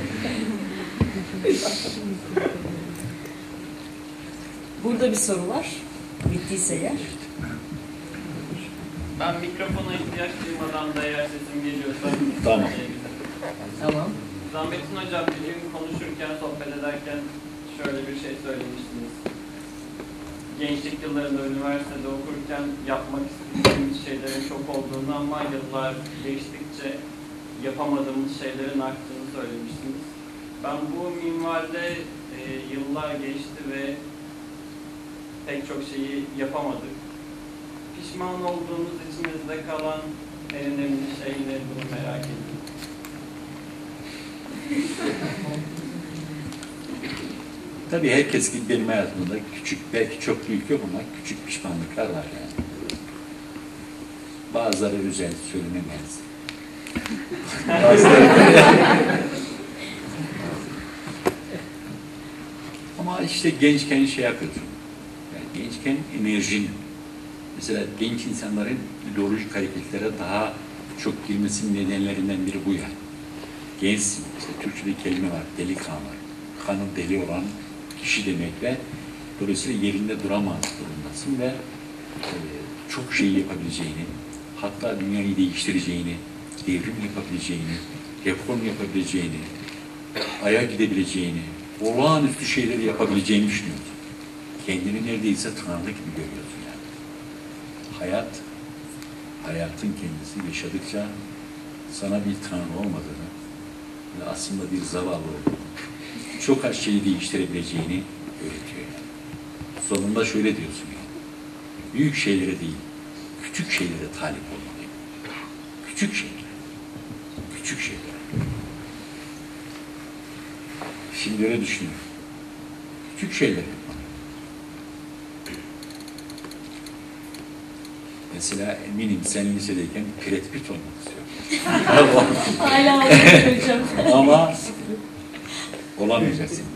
Burada bir soru var. Bittiyse eğer. Ben mikrofona ihtiyaç duymadan da eğer sesim geliyorsa... Tamam. Tamam. Zahmettin Hocam bir gün konuşurken, sohbet ederken şöyle bir şey söylemiştiniz. Gençlik yıllarında üniversitede okurken yapmak istediğimiz şeylerin çok olduğunu ama yıllar geçtikçe yapamadığımız şeylerin arttığını söylemiştiniz. Ben bu minvalde yıllar geçti ve pek çok şeyi yapamadık. Pişman olduğunuz içinizde kalan en önemli şey ne? Bunu merak ediyorum. Tabii herkes gibi benim hayatımda küçük, belki çok büyük yok ama küçük pişmanlıklar var yani. Bazıları özel, söylenemez. Ama işte gençken şey yapıyordum. Yani gençken enerjin, mesela genç insanların ideolojik hareketlere daha çok girmesinin nedenlerinden biri bu yani. Gençsin, işte Türkçe'de kelime var, delikanlı, kanı deli olan kişi demek ve dolayısıyla yerinde duramaz durumdasın ve çok şey yapabileceğini, hatta dünyayı değiştireceğini, devrim yapabileceğini, reform yapabileceğini, aya gidebileceğini, olağanüstü şeyleri yapabileceğini düşünüyorsun. Kendini neredeyse Tanrı gibi görüyorsun yani. Hayatın kendisi yaşadıkça sana bir Tanrı olmadığını ve aslında bir zavallı olduğunu, çok az şeyi değiştirebileceğini öğretiyor yani. Sonunda şöyle diyorsun yani, büyük şeylere değil, küçük şeylere talip olmalıyım. Küçük şeyler. Küçük şeyler. Şimdi öyle düşünüyorum. Küçük şeyler yapmalıyım. Mesela eminim sen lisedeyken Brad Pitt olmak istiyorsun. Hala olmuyor hocam. Ama olamayacaksın.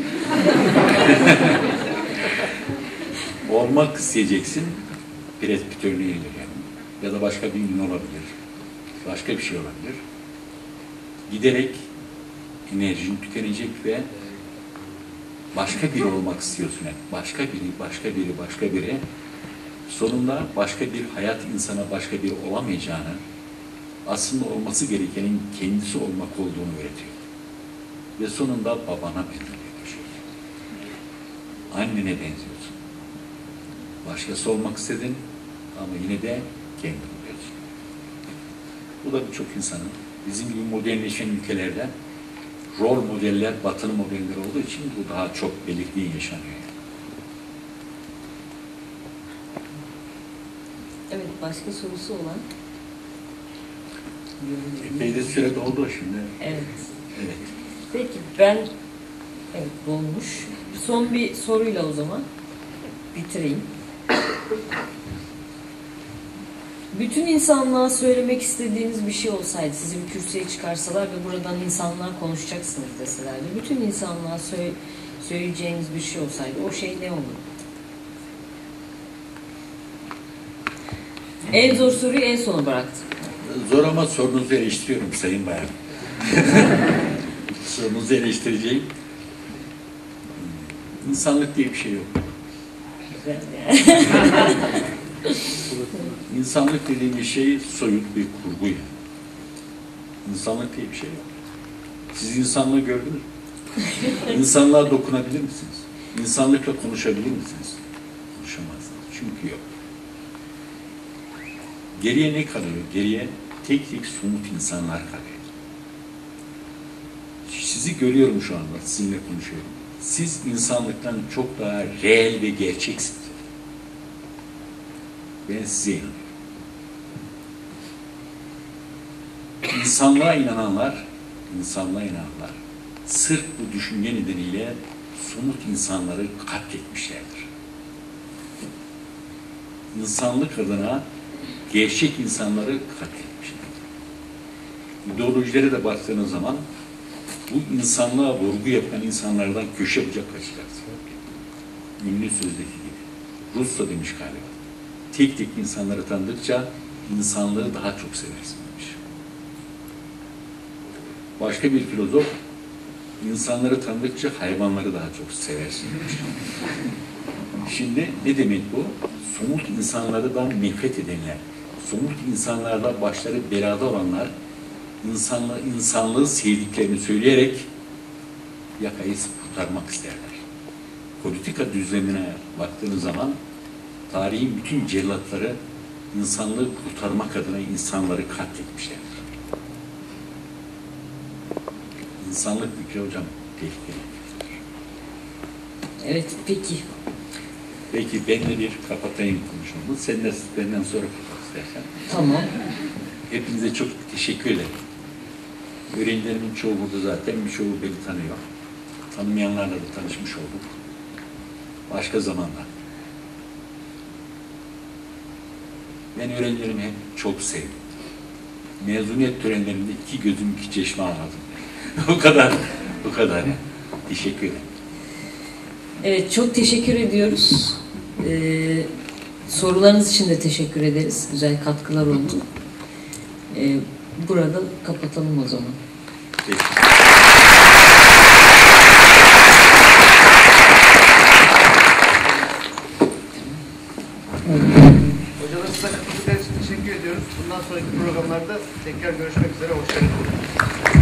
Olmak isteyeceksin, Brad Pitt örneğiyle yani. Ya da başka bir ünlü olabilir. Başka bir şey olabilir. Giderek enerjin tükenecek ve başka biri olmak istiyorsun. Yani başka biri. Sonunda başka bir hayat insana başka biri olamayacağını, aslında olması gerekenin kendisi olmak olduğunu öğretiyor. Ve sonunda babana benzemeye başlıyorsun. Annene benziyorsun. Başkası olmak istedin ama yine de kendin oluyorsun. Bu da birçok insanın, bizim gibi modernleşen ülkelerde rol modeller, batının modelleri olduğu için bu daha çok belirgin yaşanıyor. Evet, başka sorusu olan? Epey süre doldu şimdi. Evet. Evet. Peki evet dolmuş. Son bir soruyla o zaman bitireyim. Bütün insanlığa söylemek istediğiniz bir şey olsaydı, sizi bir kürsüye çıkarsalar ve buradan insanlığa konuşacaksınız deselerdi, bütün insanlığa söyleyeceğiniz bir şey olsaydı, o şey ne olurdu? En zor soruyu en sona bıraktım. Zor ama sorunuzu eleştiriyorum Sayın Bayan. Sorunuzu eleştireceğim. İnsanlık diye bir şey yok. Güzel yani. İnsanlık dediğimiz şey soyut bir kurgu yani. İnsanlık diye bir şey yok. Siz insanlığı gördünüz mü? İnsanlığa dokunabilir misiniz? İnsanlıkla konuşabilir misiniz? Konuşamazsınız. Çünkü yok. Geriye ne kalıyor? Geriye tek tek somut insanlar kalıyor. Sizi görüyorum şu anda, sizinle konuşuyorum. Siz insanlıktan çok daha reel ve gerçeksiniz. Ben size inanıyorum. İnsanlığa inananlar sırf bu düşünce nedeniyle somut insanları katletmişlerdir. İnsanlık adına gerçek insanları katletmişlerdir. İdeolojilere de baktığınız zaman bu insanlığa vurgu yapan insanlardan köşe bucak kaçacaksın. ünlü sözdeki gibi. Russo demiş galiba. Tek tek insanları tanıdıkça insanlığı daha çok seversin demiş. Başka bir filozof, insanları tanıdıkça hayvanları daha çok seversin demiş. Şimdi ne demek bu? Somut insanlardan nefret edenler, somut insanlarda başları belada olanlar, insanlığı sevdiklerini söyleyerek yakayı kurtarmak isterler. Politika düzlemine baktığınız zaman tarihin bütün cellatları insanlığı kurtarmak adına insanları katletmişlerdir. İnsanlık fikri hocam tehlikeli. Evet, peki. Peki ben de bir kapatayım konuşmamı. Sen de benden sonra kapat istersen. Tamam. Hepinize çok teşekkür ederim. Öğrencilerimin çoğu burada zaten, birçoğu beni tanıyor. Tanımayanlarla da tanışmış olduk. Başka zamanda. Ben öğrencilerimi hep çok sevdim. Mezuniyet törenlerinde iki gözüm iki çeşme ağladım. O kadar, bu kadar yani. Teşekkür ederim. Evet, çok teşekkür ediyoruz. Sorularınız için de teşekkür ederiz. Güzel katkılar oldu. Burada kapatalım o zaman. Peki. Hocalar size katıldıkları için teşekkür ediyoruz. Bundan sonraki programlarda tekrar görüşmek üzere. Hoşçakalın.